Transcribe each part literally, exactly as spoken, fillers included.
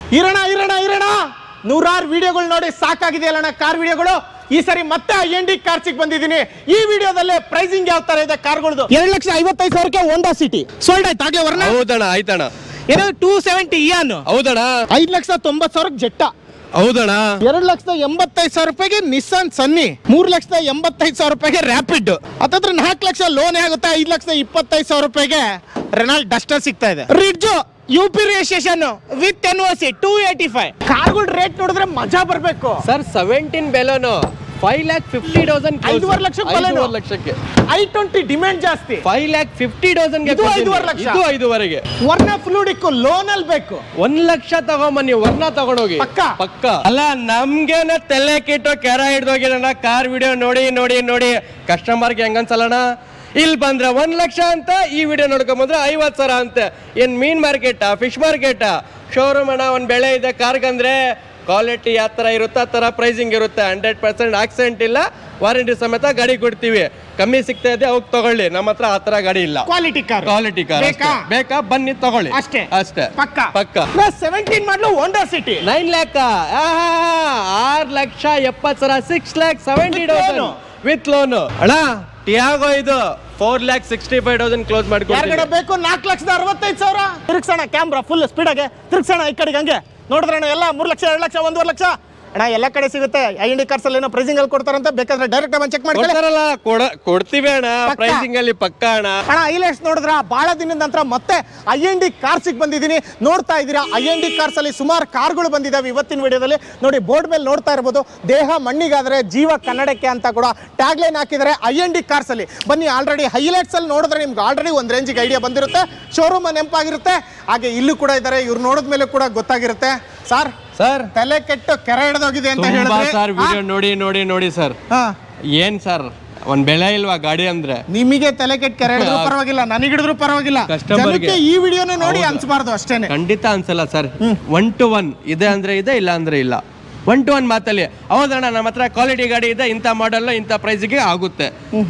ಇರೋಣ ಇರೋಣ ಇರೋಣ ನೂರಾರು ವಿಡಿಯೋಗಳು ನೋಡಿ ಸಾಕಾಗಿದೆಯಲ್ಲ ಕಾರ್ ವಿಡಿಯೋಗಳು. ಈ ಸರಿ ಮತ್ತೆ ಐ ಎನ್ ಡಿ ಕಾರ್ಸಿಗೆ ಬಂದಿದ್ದೀನಿ. ಈ ವಿಡಿಯೋದಲ್ಲಿ ಪ್ರೈಸಿಂಗ್ ಯಾವ ತರ ಇದೆ ಕಾರ್ಗಳದು. ಎರಡು ಲಕ್ಷ ಐವತ್ತೈದು ಸಾವಿರಕ್ಕೆ ಹೋಂಡಾ ಸಿಟಿ ಸೋಲ್ಡ್ ಆಯ್ತು ಆಗ್ಲೇ ವರ್ಣ. ಹೌದಣ್ಣ ಆಯ್ತಣ್ಣ. ಏನೋ ಟೂ ಸೆವೆಂಟಿ ಇಯಾನ್. ಹೌದಣ್ಣ. ಐದು ಲಕ್ಷ ತೊಂಬತ್ತು ಸಾವಿರಕ್ಕೆ ಜೆಟ್ಟ. ಹೌದಣ್ಣ. ಎರಡು ಲಕ್ಷದ ಎಂಬತ್ತೈದು ಸಾವಿರ ರೂಪಾಯಿಗೆ ನಿಸ್ಸಾನ್ ಸನ್ನಿ. ಮೂರ್ ಲಕ್ಷದ ಎಂಬತ್ತೈದು ಸಾವಿರ ರೂಪಾಯಿಗೆ ರ್ಯಾಪಿಡ್. ಹತ್ತತ್ರ ನಾಲ್ಕು ಲಕ್ಷ ಲೋನ್ ಆಗುತ್ತೆ. ಐದು ಲಕ್ಷದ ಇಪ್ಪತ್ತೈದು ಸಾವಿರ ರೂಪಾಯಿಗೆ ರೆನಾಲ್ಟ್ ಡಸ್ಟರ್ ಸಿಗ್ತಾ ಇದೆ. ರಿಡ್ಜ್ U P registration with N O C two eighty five. ಕಾರ್ಗಳ ರೇಟ್ ನೋಡಿದ್ರೆ ಮಜಾ ಬರ್ಬೇಕು ಸರ್. ಸೆವೆಂಟೀನ್ ಬೆಲೋನು ಫೈವ್ ಲ್ಯಾಕ್ ಫಿಫ್ಟಿ ತೌಸಂಡ್ ಐದುವರೆ ಲಕ್ಷಕ್ಕೆ ಲಕ್ಷಕ್ಕೆ ಐ ಟ್ವೆಂಟಿ ಡಿಮ್ಯಾಂಡ್ ಜಾಸ್ತಿ. ಫೈವ್ ಲ್ಯಾಕ್ ಫಿಫ್ಟಿ ತೌಸಂಡ್ ಐದುವರೆ ಲಕ್ಷ ಇದು ಐದುವರೆಗೆ. ವರ್ಣ ಫ್ಲೂಡಿಕ್ ಲೋನ್ ಅಲ್ಲಿ ಬೇಕು. ಒಂದ್ ಲಕ್ಷ ತಗೊಂಬನ್ನಿ ವರ್ಣ ತಗೊಂಡೋಗಿ ಪಕ್ಕ ಪಕ್ಕ. ಅಲ್ಲ ನಮ್ಗೇನ ತಲೆ ಕೆಟ್ಟು ಕೆರ ಹಿಡ್ದೋಗಿರೋಣ ಕಾರ್ ವಿಡಿಯೋ ನೋಡಿ ನೋಡಿ ನೋಡಿ ಕಸ್ಟಮರ್ಗೆ ಹೆಂಗನ್ಸಲ್ಲಣ. ಇಲ್ಲಿ ಬಂದ್ರೆ ಒಂದ್ ಲಕ್ಷ ಅಂತ, ಈ ವಿಡಿಯೋ ನೋಡ್ಕೊಂಡ್ ಬಂದ್ರೆ ಐವತ್ ಸಾವಿರ ಅಂತ. ಏನ್ ಮೀನ್ ಮಾರ್ಕೆಟಾ ಫಿಶ್ ಮಾರ್ಕೆಟಾ ಶೋರೂಮ್ ಅಣ್ಣ. ಒಂದ್ ಬೆಳೆ ಇದೆ ಕಾರ್ಗಂದ್ರೆ ಕ್ವಾಲಿಟಿ ಯಾವ ತರ ಇರುತ್ತೆ ಆ ತರ ಪ್ರೈಸಿಂಗ್ ಇರುತ್ತೆ. ಹಂಡ್ರೆಡ್ ಪರ್ಸೆಂಟ್ ಆಕ್ಸಿಡೆಂಟ್ ಇಲ್ಲ, ವಾರಂಟಿ ಸಮೇತ ಗಾಡಿ ಕೊಡ್ತೀವಿ. ಕಮ್ಮಿ ಸಿಗ್ತಾ ಇದೆ ಅವಾಗ ತಗೊಳ್ಳಿ, ನಮ್ಮ ಹತ್ರ ಆ ತರ ಗಾಡಿ ಇಲ್ಲ. ಕ್ವಾಲಿಟಿ ಕಾರ್ ಕ್ವಾಲಿಟಿ ಕಾರ್ ಬೇಕಾ ಬನ್ನಿ ತಗೊಳ್ಳಿ ಅಷ್ಟೇ ಅಷ್ಟೇ ಪಕ್ಕ ಪಕ್ಕ. ಸೆವೆಂಟೀನ್ ಮಾಡಲು ಹೋಂಡಾ ಸಿಟಿ ನೈನ್ ಲ್ಯಾಕ್ ಆರ್ ಲಕ್ಷ ಎಪ್ಪತ್ ಸಾವಿರ six lakh seventy thousand with loan. ಅಣ್ಣ ಟಿಯಾಗೋ ಇದು four lakh sixty five thousand close ಮಾಡ್ಕೊಂಡು ಬೇಕು. ನಾಲ್ಕು ಲಕ್ಷದ ಅರವತ್ತೈದು ಸಾವಿರ. ತಿರ್ಗ್ಸೋಣ ಕ್ಯಾಮ್ರಾ ಫುಲ್ ಸ್ಪೀಡಾಗೆ ತಿರ್ಗ್ಸೋಣ ಈ ಕಡೆಗೆ ಹಂಗೆ ನೋಡಿದ್ರಣ ಎಲ್ಲ ಮೂರು ಲಕ್ಷ ಎರಡು ಲಕ್ಷ ಒಂದೂವರೆ ಲಕ್ಷ ಅಣ್ಣ ಎಲ್ಲ ಕಡೆ ಸಿಗುತ್ತೆ. ಐ ಎನ್ ಡಿ ಕಾರ್ಸ್ ಅಲ್ಲಿ ಏನೋ ಪ್ರೈಸಿಂಗ್ ಅಲ್ಲಿ ಕೊಡ್ತಾರಂತ, ಬೇಕಾದ್ರೆ ಡೈರೆಕ್ಟ್ ಬಂದು ಚೆಕ್ ಮಾಡ್ಕೊಳ್ತಾರಲ್ಲ. ಕೊಡ್ತೀವಿ ಅಣ್ಣ ಪ್ರೈಸಿಂಗ್ ಅಲ್ಲಿ ಪಕ್ಕ ಅಣ್ಣ. ಅಣ್ಣ ಹೈಲೈಟ್ಸ್ ನೋಡಿದ್ರ ಬಹಳ ದಿನದ ನಂತರ ಮತ್ತೆ ಐ ಎನ್ ಡಿ ಕಾರ್ಸಿಗೆ ಬಂದಿದ್ದೀನಿ. ನೋಡ್ತಾ ಇದ್ದೀರಾ ಐ ಎನ್ ಡಿ ಕಾರ್ಸ್ ಅಲ್ಲಿ ಸುಮಾರು ಕಾರ್ಗಳು ಬಂದಿದ್ದಾವೆ ಇವತ್ತಿನ ವಿಡಿಯೋದಲ್ಲಿ. ನೋಡಿ ಬೋರ್ಡ್ ಮೇಲೆ ನೋಡ್ತಾ ಇರ್ಬೋದು, ದೇಹ ಮಣ್ಣಿಗಾದ್ರೆ ಜೀವ ಕನ್ನಡಕ್ಕೆ ಅಂತ ಕೂಡ ಟ್ಯಾಗ್ ಲೈನ್ ಹಾಕಿದ್ದಾರೆ ಐ ಎನ್ ಡಿ ಕಾರ್ಸ್ ಅಲ್ಲಿ. ಬನ್ನಿ ಆಲ್ರೆಡಿ ಹೈಲೈಟ್ಸ್ ಅಲ್ಲಿ ನೋಡಿದ್ರೆ ನಿಮ್ಗೆ ಆಲ್ರೆಡಿ ಒಂದು ರೇಂಜಿಗೆ ಐಡಿಯಾ ಬಂದಿರುತ್ತೆ, ಶೋರೂಮ್ ನೆನಪಾಗಿರುತ್ತೆ. ಹಾಗೆ ಇಲ್ಲೂ ಕೂಡ ಇದ್ದಾರೆ, ಇವ್ರು ನೋಡಿದ ಮೇಲೆ ಕೂಡ ಗೊತ್ತಾಗಿರುತ್ತೆ. ಸರ್ ಸರ್ ತಲೆ ಕೆಟ್ಟು ಕೆರೆ ಹಿಡಿದೋಗಿದೆ ಅಂತ ಹೇಳಿದ್ರೆ ಸರ್ ವಿಡಿಯೋ ನೋಡಿ ನೋಡಿ ನೋಡಿ ಸರ್. ಏನ್ ಸರ್ ಒಂದ್ ಬೆಳೆ ಇಲ್ವಾ ಗಾಡಿ ಅಂದ್ರೆ? ನಿಮಗೆ ತಲೆ ಕೆಟ್ಟ ಕೆರೆ ಹಿಡಿದ್ರು ಪರವಾಗಿಲ್ಲ, ನನಗೆ ಹಿಡಿದ್ರು ಪರವಾಗಿಲ್ಲ, ಜನಕ್ಕೆ ಈ ವಿಡಿಯೋನ ನೋಡಿ ಅನ್ಸಬಾರ್ದು ಅಷ್ಟೇನೆ. ಖಂಡಿತ ಅನ್ಸಲ್ಲ ಸರ್. ಒನ್ ಟು ಒನ್ ಇದೆ ಅಂದ್ರೆ ಇದೆ, ಇಲ್ಲ ಅಂದ್ರೆ ಇಲ್ಲ. ಒನ್ ಟು ಒನ್ ಮಾತಲ್ಲಿ ಹೌದಣ್ಣ ನಮ್ಮ ಹತ್ರ ಕ್ವಾಲಿಟಿ ಗಾಡಿ ಇದೆ, ಇಂಥ ಮಾಡಲ್ಲ ಇಂಥ ಪ್ರೈಸ್ಗೆ ಆಗುತ್ತೆ.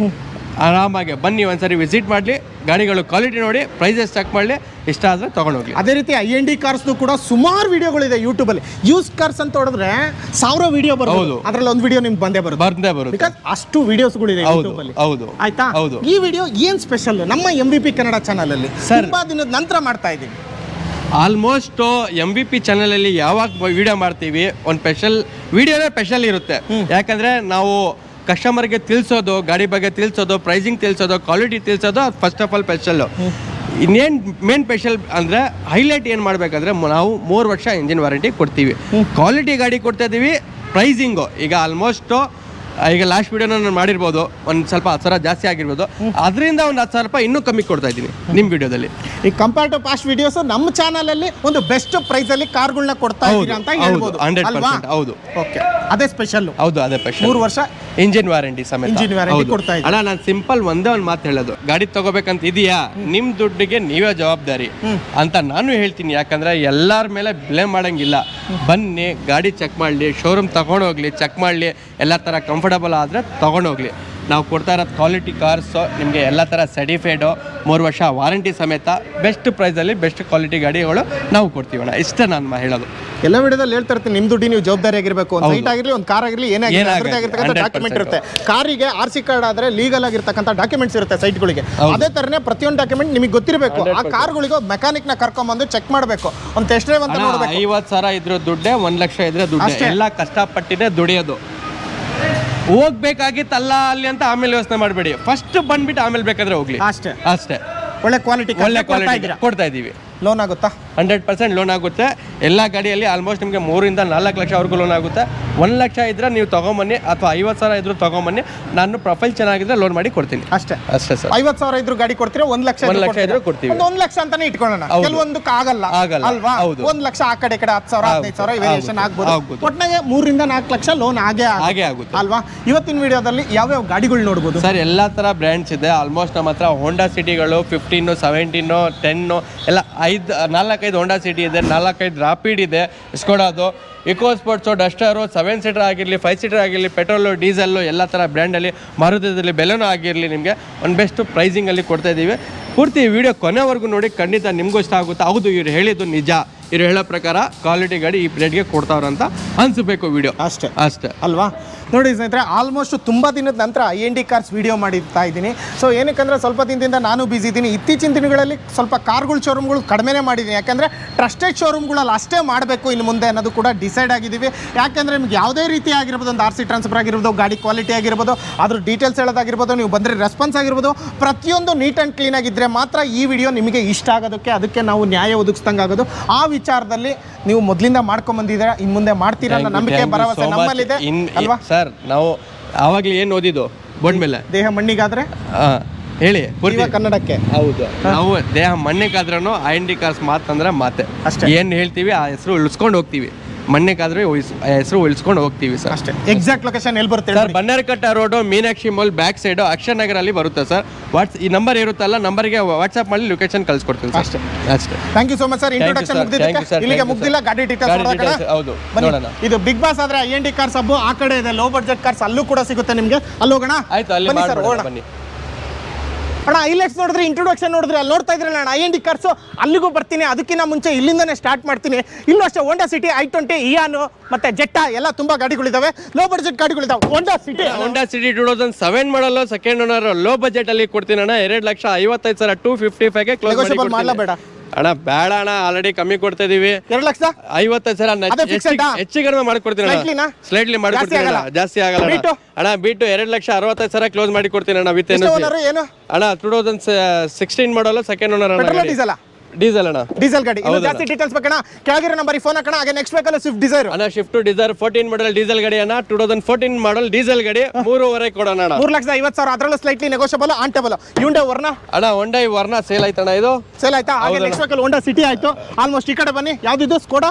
ಆರಾಮಾಗಿ ಬನ್ನಿ ಒಂದ್ಸರಿ ವಿಸಿಟ್ ಮಾಡ್ಲಿ, ಗಾಡಿಗಳು ಕ್ವಾಲಿಟಿ ನೋಡಿ, ಪ್ರೈಸಸ್ ಚೆಕ್ ಮಾಡಲಿ, ಇಷ್ಟ ಆದ್ರೆ ತಗೊಂಡೋಗ್ಲಿ. ಅದೇ ರೀತಿ ಐ ಎನ್ ಡಿ ಕಾರ್ಸ್ ಕೂಡ ಸುಮಾರು ವಿಡಿಯೋಗಳಿದೆ ಯೂಟ್ಯೂಬ್ ಅಲ್ಲಿ. ಯೂಸ್ ಕಾರ್ಸ್ ಅಂತ ಹೊಡೆದ್ರೆ ಸಾವಿರ ವಿಡಿಯೋ ಬರೋದು, ಅದ್ರಲ್ಲಿ ಒಂದು ವಿಡಿಯೋ ನಿಮ್ಗೆ ಬಂದೇ ಬರುತ್ತೆ ಬಂದೇ ಬರುತ್ತೆ ಬಿಕಾಸ್ ಅಷ್ಟು ವಿಡಿಯೋಸ್ಗಳಿದೆ ಯೂಟ್ಯೂಬ್ ಅಲ್ಲಿ. ಹೌದು ಆಯ್ತಾ? ಹೌದು. ಈ ವಿಡಿಯೋ ಏನ್ ಸ್ಪೆಷಲ್ ನಮ್ಮ M B P Kannada channel ಅಲ್ಲಿ ತುಂಬಾ ದಿನದ ನಂತರ ಮಾಡ್ತಾ ಇದ್ದೀವಿ. Almost M B P channel ಅಲ್ಲಿ ಯಾವಾಗ ವಿಡಿಯೋ ಮಾಡ್ತೀವಿ ಒಂದು ಸ್ಪೆಷಲ್ ವಿಡಿಯೋನೇ ಸ್ಪೆಷಲ್ ಇರುತ್ತೆ. ಯಾಕಂದ್ರೆ ನಾವು ಕಸ್ಟಮರ್ಗೆ ತಿಳಿಸೋದು, ಗಾಡಿ ಬಗ್ಗೆ ತಿಳಿಸೋದು, ಪ್ರೈಸಿಂಗ್ ತಿಳಿಸೋದು, ಕ್ವಾಲಿಟಿ ತಿಳಿಸೋದು ಫಸ್ಟ್ ಆಫ್ ಆಲ್ ಸ್ಪೆಷಲ್ಲು. ಇನ್ನೇನು ಮೇನ್ ಸ್ಪೆಷಲ್ ಅಂದರೆ ಹೈಲೈಟ್ ಏನು ಮಾಡಬೇಕಂದ್ರೆ ನಾವು ಮೂರು ವರ್ಷ ಇಂಜಿನ್ ವಾರಂಟಿ ಕೊಡ್ತೀವಿ, ಕ್ವಾಲಿಟಿ ಗಾಡಿ ಕೊಡ್ತಾ ಇದ್ದೀವಿ. ಪ್ರೈಸಿಂಗು ಈಗ ಆಲ್ಮೋಸ್ಟು ಈಗ ಲಾಸ್ಟ್ ವಿಡಿಯೋನ ನಾನು ಮಾಡಿರ್ಬೋದು, ಒಂದು ಸ್ವಲ್ಪ ಹತ್ತು ಸಾವಿರ ಜಾಸ್ತಿ ಆಗಿರ್ಬೋದು, ಅದರಿಂದ ಒಂದು ಹತ್ತು ಸಾವಿರ ರೂಪಾಯಿ ಇನ್ನೂ ಕಮ್ಮಿ ಕೊಡ್ತಾ ಇದ್ದೀನಿ ನಿಮ್ಮ ವಿಡಿಯೋದಲ್ಲಿ. ಈ ಕಂಪೇರ್ ಟು ಪಾಸ್ಟ್ ವಿಡಿಯೋಸ್ ನಮ್ಮ ಚಾನಲ್ ಅಲ್ಲಿ ಒಂದು ಬೆಸ್ಟ್ ಪ್ರೈಸ್ ಅಲ್ಲಿ ಕಾರ್ಗಳನ್ನ ಕೊಡ್ತಾ ಇದ್ದೀರಾ ಅಂತ ಹೇಳ್ಬೋದು. ಹಂಡ್ರೆಡ್ ಪರ್ಸೆಂಟ್ ಹೌದು. ಓಕೆ, ಅದೇ ಸ್ಪೆಷಲ್. ಹೌದು ಅದೇ ಸ್ಪೆಷಲ್. ಮೂರು ವರ್ಷ ಇಂಜಿನ್ ವಾರಂಟಿ ಸಮೇತ ಇಂಜಿನ್ ವಾರಂಟಿ ಕೊಡ್ತಾ ಇದ್ದೀವಿ. ಅಣ್ಣ ನಾನು ಸಿಂಪಲ್ ಒಂದೇ ಒಂದು ಮಾತು ಹೇಳೋದು, ಗಾಡಿ ತಗೋಬೇಕಂತ ಇದೆಯಾ ನಿಮ್ಮ ದುಡ್ಡಿಗೆ ನೀವೇ ಜವಾಬ್ದಾರಿ ಅಂತ ನಾನು ಹೇಳ್ತೀನಿ. ಯಾಕಂದ್ರೆ ಎಲ್ಲರ ಮೇಲೆ ಬ್ಲೇಮ್ ಮಾಡಂಗಿಲ್ಲ. ಬನ್ನಿ ಗಾಡಿ ಚೆಕ್ ಮಾಡಲಿ, ಶೋರೂಮ್ ತಗೊಂಡೋಗ್ಲಿ, ಚೆಕ್ ಮಾಡಲಿ, ಎಲ್ಲ ಥರ ಕಂಫರ್ಟಬಲ್ ಆದರೆ ತೊಗೊಂಡೋಗ್ಲಿ. ನಾವು ಕೊಡ್ತಾ ಇರೋದು ಕ್ವಾಲಿಟಿ ಕಾರ್ಸು, ನಿಮಗೆ ಎಲ್ಲ ಥರ ಸರ್ಟಿಫೈಡು, ಮೂರು ವರ್ಷ ವಾರಂಟಿ ಸಮೇತ ಬೆಸ್ಟ್ ಪ್ರೈಸಲ್ಲಿ ಬೆಸ್ಟ್ ಕ್ವಾಲಿಟಿ ಗಾಡಿಗಳು ನಾವು ಕೊಡ್ತೀವಣ್ಣ. ಇಷ್ಟ ನಾನು ಹೇಳೋದು. ಎಲ್ಲ ವಿಡಿಯೋದಲ್ಲಿ ಹೇಳ್ತಾ ಇರ್ತೀನಿ, ನಿಮ್ಮ ದುಡ್ಡಿ ನೀವು ಜವಾಬ್ದಾರಿ ಆಗಿರಬೇಕು. ಒಂದು ಸೈಟ್ ಆಗಿರಲಿ, ಒಂದು ಕಾರ್ ಆಗಿರಲಿ, ಏನೇ ಆಗಿರ್ತಕ್ಕಂಥ ಡಾಕ್ಯುಮೆಂಟ್ ಇರುತ್ತೆ. ಕಾರಿಗೆ ಆರ್ ಸಿ ಕಾರ್ಡ್ ಆದ್ರೆ ಲೀಗಲ್ ಆಗಿರ್ತಕ್ಕಂಥ ಡಾಕ್ಯುಮೆಂಟ್ಸ್ ಇರುತ್ತೆ ಸೈಟ್ಗಳಿಗೆ. ಅದೇ ತರನೇ ಪ್ರತಿಯೊಂದು ಡಾಕ್ಯುಮೆಂಟ್ ನಿಮಗೆ ಗೊತ್ತಿರಬೇಕು. ಆ ಕಾರ್ಗಳಿಗೆ ಮೆಕ್ಯಾನಿಕ್ ನ ಕರ್ಕೊಂಡ್ಬಂದು ಚೆಕ್ ಮಾಡಬೇಕು, ಒಂದು ಟೆಸ್ಟ್ ಡ್ರೈವ್ ಅಂತ ನೋಡಬೇಕು. ಐವತ್ತು ಸಾವಿರ ಇದ್ರೆ ದುಡ್ಡೆ, ಒಂದು ಲಕ್ಷ ಇದ್ರೆ ದುಡ್ಡೆ, ಎಲ್ಲ ಕಷ್ಟಪಟ್ಟಿನೇ ದುಡಿಯೋದು. ಹೋಗ್ಬೇಕಾಗಿತ್ತಲ್ಲ ಅಲ್ಲಿ ಅಂತ ಆಮೇಲೆ ಯೋಚನೆ ಮಾಡಬೇಡಿ, ಫಸ್ಟ್ ಬಂದ್ಬಿಟ್ಟು ಆಮೇಲೆ ಬೇಕಾದ್ರೆ ಹೋಗ್ಲಿ. ಅಷ್ಟೇ ಅಷ್ಟೇ. ಒಳ್ಳೆ ಕ್ವಾಲಿಟಿ ಒಳ್ಳೆ ಕ್ವಾಲಿಟಿ ಕೊಡ್ತಾ ಇದೀವಿ. ಲೋನ್ ಆಗುತ್ತಾ? ಹಂಡ್ರೆಡ್ ಪರ್ಸೆಂಟ್ ಲೋನ್ ಆಗುತ್ತೆ. ಎಲ್ಲ ಗಾಡಿಯಲ್ಲಿ ಆಲ್ಮೋಸ್ಟ್ ನಿಮಗೆ ಮೂರಿಂದ ನಾಲ್ಕು ಲಕ್ಷವರೆಗೂ ಲೋನ್ ಆಗುತ್ತೆ. ಒಂದು ಲಕ್ಷ ಇದ್ರೆ ನೀವು ತಗೊಂಬನ್ನಿ, ಅಥವಾ ಐವತ್ತು ಸಾವಿರ ಇದ್ರು ತಗೊಂಬನ್ನಿ, ನಾನು ಪ್ರೊಫೈಲ್ ಚೆನ್ನಾಗಿದ್ರೆ ಲೋನ್ ಮಾಡಿ ಕೊಡ್ತೀನಿ. ಅಷ್ಟೇ ಅಷ್ಟೇ ಸರ್. ಐವತ್ತು ಸಾವಿರ ಇದ್ರು ಗಾಡಿ ಕೊಡ್ತೀರಾ? ಒಂದು ಲಕ್ಷ ಒಂದು ಲಕ್ಷ ಇದ್ರು ಕೊಡ್ತೀವಿ. ಒಂದು ಲಕ್ಷ ಅಂತಾನೆ ಇಟ್ಕೊಳ್ಳೋಣ, ಕೆಲವೊಂದಕ್ಕೆ ಆಗಲ್ಲ ಅಲ್ವಾ? ಒಂದು ಲಕ್ಷ ಆ ಕಡೆ ಕಡೆ ಹತ್ತು ಸಾವಿರ ಹದಿನೈದು ಸಾವಿರ ವೇರಿಯೇಷನ್ ಆಗ್ಬೋದು. ಒಟ್ಟಿಗೆ ಮೂರಿಂದ ನಾಲ್ಕು ಲಕ್ಷ ಲೋನ್ ಆಗೇ ಹಾಗೆ ಆಗುತ್ತೆ ಅಲ್ವಾ? ಇವತ್ತಿನ ವಿಡಿಯೋದಲ್ಲಿ ಯಾವ್ಯಾವ ಗಾಡಿಗಳು ನೋಡ್ಬೋದು ಸರ್? ಎಲ್ಲಾ ತರ ಬ್ರ್ಯಾಂಡ್ಸ್ ಇದೆ. ಆಲ್ಮೋಸ್ಟ್ ನಮ್ಮ ಹತ್ರ ಹೋಂಡಾ ಸಿಟಿಗಳು ಫಿಫ್ಟೀನ್ ಸೆವೆಂಟೀನ್ ಟೆನ್ ಎಲ್ಲ ಐದು ನಾಲ್ಕೈದು ಹೋಂಡಾ ಸಿಟಿ ಇದೆ, ನಾಲ್ಕೈದು ರಾಪಿಡ್ ಇದೆ, ಸ್ಕೋಡಾದು, Eco Sports, Duster, seven seater ಆಗಿರಲಿ, ಫೈವ್ ಸೀಟರ್ ಆಗಿರಲಿ, ಪೆಟ್ರೋಲು, ಡೀಸೆಲ್ಲು ಎಲ್ಲ ಥರ ಬ್ರ್ಯಾಂಡಲ್ಲಿ, ಮಾರುತಿಯಲ್ಲಿ ಬೆಲೆನೂ ಆಗಿರಲಿ, ನಿಮಗೆ ಒಂದು ಬೆಸ್ಟ್ ಪ್ರೈಸಿಂಗಲ್ಲಿ ಕೊಡ್ತಾ ಇದ್ದೀವಿ. ಪೂರ್ತಿ ವಿಡಿಯೋ ಕೊನೆವರೆಗೂ ನೋಡಿ, ಖಂಡಿತ ನಿಮಗೂ ಇಷ್ಟ ಆಗುತ್ತೆ. ಹೌದು ಇವ್ರು ಹೇಳಿದ್ದು ನಿಜ. ಇವ್ರು ಹೇಳೋ ಪ್ರಕಾರ ಕ್ವಾಲಿಟಿ ಗಾಡಿ ಈ ರೇಟ್ಗೆ ಕೊಡ್ತಾವ್ರ ಅಂತ ಅನ್ಸಬೇಕು ವಿಡಿಯೋ ಅಷ್ಟೇ ಅಷ್ಟೇ ಅಲ್ವಾ. ನೋಡಿ ಸ್ನೇಹಿತರೆ, ಆಲ್ಮೋಸ್ಟ್ ತುಂಬ ದಿನದ ನಂತರ I N D cars video ಮಾಡಿರ್ತಾ ಇದ್ದೀನಿ. ಸೊ ಏನಕ್ಕಂದರೆ ಸ್ವಲ್ಪ ದಿನದಿಂದ ನಾನು ಬ್ಯುಸಿ ಇದ್ದೀನಿ. ಇತ್ತೀಚಿನ ದಿನಗಳಲ್ಲಿ ಸ್ವಲ್ಪ ಕಾರ್ಗಳ ಶೋರೂಮ್ಗಳು ಕಡಿಮೆನೇ ಮಾಡಿದ್ದೀನಿ, ಯಾಕೆಂದರೆ ಟ್ರಸ್ಟೆಡ್ ಶೋರೂಮ್ಗಳಲ್ಲಿ ಅಷ್ಟೇ ಮಾಡಬೇಕು ಇನ್ನು ಮುಂದೆ ಅನ್ನೋದು ಕೂಡ ಡಿಸೈಡ್ ಆಗಿದ್ದೀವಿ. ಯಾಕೆಂದರೆ ನಿಮ್ಗೆ ಯಾವುದೇ ರೀತಿ ಆಗಿರ್ಬೋದು, ಒಂದು ಆರ್ ಸಿ ಟ್ರಾನ್ಸ್ಫರ್ ಆಗಿರ್ಬೋದು, ಗಾಡಿ ಕ್ವಾಲಿಟಿ ಆಗಿರ್ಬೋದು, ಅದ್ರ ಡೀಟೇಲ್ಸ್ ಹೇಳೋದಾಗಿರ್ಬೋದು, ನೀವು ಬಂದರೆ ರೆಸ್ಪಾನ್ಸ್ ಆಗಿರ್ಬೋದು, ಪ್ರತಿಯೊಂದು ನೀಟ್ ಆ್ಯಂಡ್ ಕ್ಲೀನ್ ಆಗಿದ್ದರೆ ಮಾತ್ರ ಈ ವಿಡಿಯೋ ನಿಮಗೆ ಇಷ್ಟ ಆಗೋದಕ್ಕೆ, ಅದಕ್ಕೆ ನಾವು ನ್ಯಾಯ ಒದಗಿಸ್ದಂಗೆ ಆಗೋದು. ಆ ವಿಚಾರದಲ್ಲಿ ನೀವು ಮೊದಲಿಂದ ಮಾಡ್ಕೊಂಬಂದಿದ್ದೀರಾ, ಇನ್ನು ಮುಂದೆ ಮಾಡ್ತೀರಾ ಅನ್ನೋ ನಂಬಿಕೆ ಭರವಸೆ ನಮ್ಮಲ್ಲಿದೆ ಅಲ್ವಾ ಸರ್. ನಾವು ಆವಾಗಲೇ ಏನು ಓದಿದ್ದು ಬೋರ್ಡ್ ಮೇಲೆ, ದೇಹ ಮಣ್ಣಿಗಾದ್ರೆ ಹೇಳಿ ಕನ್ನಡಕ್ಕೆ. ಹೌದು, ನಾವು ದೇಹ ಮಣ್ಣಿಗಾದ್ರೂ ಐ ಎನ್ ಡಿ ಕಾರ್ಸ್ ಮಾತಂದ್ರೆ ಮಾತೆ ಅಷ್ಟೇ. ಏನು ಹೇಳ್ತೀವಿ ಆ ಹೆಸರು ಉಳಿಸ್ಕೊಂಡು ಹೋಗ್ತೀವಿ, ಮಣ್ಣಿಗಾದ್ರೆ ಹೆಸರು ಉಳಿಸ್ಕೊಂಡು ಹೋಗ್ತೀವಿ ಸರ್ ಅಷ್ಟೇ. ಎಕ್ಸಾಕ್ಟ್ ಲೊಕೇಶನ್ ಎಲ್ಲಿ ಬರುತ್ತೆ sir? Bannerghatta road, Meenakshi mall back side, Akshar Nagar ಅಲ್ಲಿ ಬರುತ್ತೆ ಸರ್. ವಾಟ್ಸ್ ಈ ನಂಬರ್ ಇರುತ್ತಲ್ಲ, ನಂಬರ್ಗೆ ವಾಟ್ಸ್ಆಪ್ ಮಾಡಿ ಲೊಕೇಶನ್ ಕಳ್ಸಿಕೊಡ್ತೀನಿ ಅಷ್ಟೇ ಅಷ್ಟೇ. Thank you so much sir. Introduction ಮುಗ್ದಿದ್ದಕ್ಕೆ ಇಲ್ಲಿಗೆ ಮುಗ್ದಿಲ್ಲ, ಗಾಡಿ ಡೀಟೇಲ್ಸ್. ಹೌದು, ನೋಡೋಣ. ಇದು ಬಿಗ್ ಬಾಸ್ ಆದ್ರೆ ಐ ಎನ್ ಡಿ ಕಾರ್ಸ್ ಹಬ್ಬ ಆ ಕಡೆ ಇದೆ, ಲೋ ಬಡ್ಜೆಟ್ ಕಾರ್ಸ್ ಅಲ್ಲೂ ಕೂಡ ಸಿಗುತ್ತೆ ನಿಮಗೆ. ಅಲ್ಲಿ ಹೋಗೋಣ. ಆಯ್ತು, ಅಲ್ಲಿ ಹೋಗೋಣ ಬನ್ನಿ ಅಣ್ಣ. ಹೈಲೈಟ್ಸ್ ನೋಡಿದ್ರೆ, ಇಂಟ್ರೊಡಕ್ಷನ್ ನೋಡಿದ್ರೆ ಅಲ್ಲಿ ನೋಡ್ತಾ ಇದ್ರೆ ನಾನು ಐ ಎನ್ ಡಿ ಕಾರ್ಸು ಅಲ್ಲಿಗೂ ಬರ್ತೀನಿ. ಅದಕ್ಕಿಂತ ಮುಂಚೆ ಇಲ್ಲಿಂದನೇ ಸ್ಟಾರ್ಟ್ ಮಾಡ್ತೀನಿ. ಇಲ್ಲೂ ಅಷ್ಟೇ Honda City, i twenty, Eon ಮತ್ತೆ ಜೆಟ್ಟಾ ಎಲ್ಲ ತುಂಬಾ ಗಾಡಿಗಳಿದಾವೆ, ಲೋ ಬಡ್ಜೆಟ್ ಗಾಡಿಗಳಿದಾವೆ. Honda City Honda City two thousand seven model second owner, low budget ಅಲ್ಲಿ ಕೊಡ್ತೀನಿ ಅಣ್ಣ. ಎರಡು ಲಕ್ಷ ಐವತ್ತೈದು ಸಾವಿರ ಟೂ ಫಿಫ್ಟಿ ಫೈವ್ ಗೆ ಕ್ಲೋಸ್ ಮಾಡಲೇಬೇಡ ಅಣ್ಣ. ಬೇಡ ಅಣ್ಣ, ಆಲ್ರೆಡಿ ಕಮ್ಮಿ ಕೊಡ್ತಾ ಇದೀವಿ. ಎರಡು ಲಕ್ಷ ಐವತ್ತೈದು ಸಾವಿರ ಹೆಚ್ಚು ಕಡಿಮೆ ಮಾಡ್ಕೊಡ್ತೀನಿ ಅಣ್ಣ. ಸ್ಲೈಟ್ಲಿ ಮಾಡ್ಕೊಡ್ತೀನಿ ಅಣ್ಣ, ಜಾಸ್ತಿ ಆಗಲ್ಲ ಅಣ್ಣ. ಬಿಟ್ಟು ಎರಡು ಲಕ್ಷ ಅರವತ್ತೈದು ಸಾವಿರ ಕ್ಲೋಸ್ ಮಾಡಿ ಕೊಡ್ತೀನಿ ಅಣ್ಣ. ವಿತ್ ಏನು ಅಣ್ಣ two thousand sixteen model second owner ಅಣ್ಣ. ಡೀಸೆಲ್ ಡೀಸೆಲ್ ಅಣ್ಣ, ಡೀಸೆಲ್ ಗಾಡಿ. ಜಾಸ್ತಿ ಡೀಟೇಲ್ಸ್ ಬೇಕಣ್ಣ, ಕೆಳಗಿರೋ ನಂಬರ್ ಫೋನ್ ಹಾಕೋಣ. ಹಾಗೆ ನೆಕ್ಸ್ಟ್ ವೆಹಿಕಲ್ ಸ್ವಿಫ್ಟ್ ಡಿಸೈರ್ ಅಣ್ಣ. Swift Dzire fourteen model diesel ಗಾಡಿ ಅಣ್ಣ. Two thousand fourteen model diesel ಗಾಡಿ, ಮೂರುವರೆ ಕೊಡೋಣ ಅಣ್ಣ. ಮೂರು ಲಕ್ಷದ ಐವತ್ತು ಸಾವಿರ, ಅದರಲ್ಲೂ slightly negotiable, on table. Hyundai Verna ಅಣ್ಣ, ಹೊಂಡೈ ವರ್ನಾ ಸೇಲ್ ಆಯ್ತಣ್ಣ. ಇದು ಸೇಲ್ ಆಯ್ತಾ? ಹಾಗೆ ನೆಕ್ಸ್ಟ್ ವೆಹಿಕಲ್ ಹೋಂಡಾ ಸಿಟಿ ಆಯ್ತು. ಆಲ್ಮೋಸ್ಟ್ ಈ ಕಡೆ ಬನ್ನಿ. ಯಾವ್ದಿದು? ಸ್ಕೋಡಾ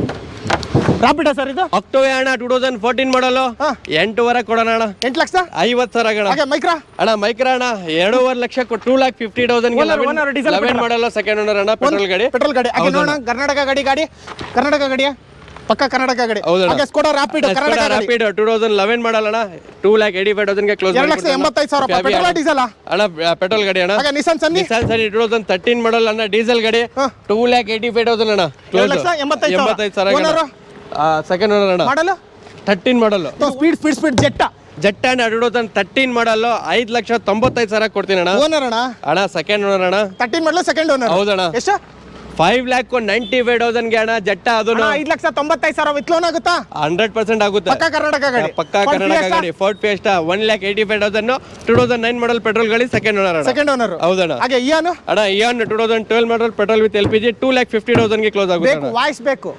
ರಾಪಿಡ್ ಸರ್ ಇದು? ಅಕ್ಟೋವೆ ಅಣ್ಣ, ಟೂ ತೌಸಂಡ್ ಫೋರ್ಟೀನ್ ಮಾಡಲು, ಎಂಟೂವರೆ ಕೊಡೋಣ ಅಣ್ಣ. ಎಂಟು ಲಕ್ಷ ಐವತ್ತು ಸಾವಿರ ಅಣ್ಣ. ಹಾಗೆ ಮೈಕ್ರಾ ಅಣ್ಣ, ಮೈಕ್ರಾ ಅಣ್ಣ ಎರಡೂವರೆ lakh two lakh fifty thousand eleven model, second owner ಅಣ್ಣ. ಪೆಟ್ರೋಲ್ ಗಾಡಿ, ಪೆಟ್ರೋಲ್ ಗಾಡಿ. ಹಾಗೆ ನೋಡೋಣ, ಕರ್ನಾಟಕ ಗಾಡಿ, ಗಾಡಿ ಕರ್ನಾಟಕ ಗಾಡಿಯ ಪಕ್ಕ ಕರ್ನಾಟಕ ಗಾಡಿ. ಹಾಗೆ Skoda Rapid, Karnataka Rapid two thousand eleven model ಅಣ್ಣ. Two lakh eighty five thousand ಗೆ ಕ್ಲೋಸ್. ಎರಡು ಲಕ್ಷ ಎಂಬತ್ತೈದು ಸಾವಿರ. ಪೆಟ್ರೋಲ್ ಡೀಸೆಲ್ ಅಣ್ಣ? ಪೆಟ್ರೋಲ್ ಗಾಡಿ ಅಣ್ಣ. ಹಾಗೆ Nissan Sunny, Nissan Sunny two thousand thirteen model ಅಣ್ಣ, ಡೀಸೆಲ್ ಗಾಡಿ. Two lakh eighty five thousand ಅಣ್ಣ. ಎರಡು ಲಕ್ಷ ಎಂಬತ್ತೈದು ಸಾವಿರ. ಸೆಕೆಂಡ್ ಓನರ್ ಅಣ್ಣ. Model thirteen model. Speed speed speed Jetta jet ಅಣ್ಣ, ಟೂ ತೌಸಂಡ್ ತರ್ಟೀನ್ ಮಾಡಲ್ಲ, ಐದು ಲಕ್ಷ ತೊಂಬತ್ತೈದು ಸಾವಿರ ಕೊಡ್ತೀನಿ ಅಣ್ಣ. ಓನರ್ ಅಣ್ಣ? ಅಣ್ಣ ಸೆಕೆಂಡ್ ಓನರ್ ಅಣ್ಣ. Thirteen model second owner. ಹೌದಣ್ಣ. ಎಷ್ಟು? Five lakh ninety five thousand ಗೆ ಅಣ್ಣ. ಜೆಟ್ಟ ಅದು ಐದು ಲಕ್ಷ ತೊಂಬತ್ತೈದು ಸಾವಿರ ವಿತ್ ಲೋನ್ ಆಗುತ್ತಾ? ಹಂಡ್ರೆಡ್ ಪರ್ಸೆಂಟ್ ಆಗುತ್ತೆ. ಪಕ್ಕ ಕರ್ನಾಟಕ ಗಾಡಿ, ಪಕ್ಕ ಕರ್ನಾಟಕ ಗಾಡಿ. Ford Fiesta one lakh eighty five thousand two thousand nine model petrol ಗಾಡಿ, ಸೆಕೆಂಡ್ ಓನರ್. Second owner. ಹೌದಣ್ಣ. ಹಾಗೆ ಇಯಾನು ಅಣ್ಣ, Eon two thousand twelve model petrol with L P G, two lakh fifty thousand ಗೆ ಕ್ಲೋಸ್ ಆಗುತ್ತೆ. ವಾಯ್ಸ್ ಬೇಕು,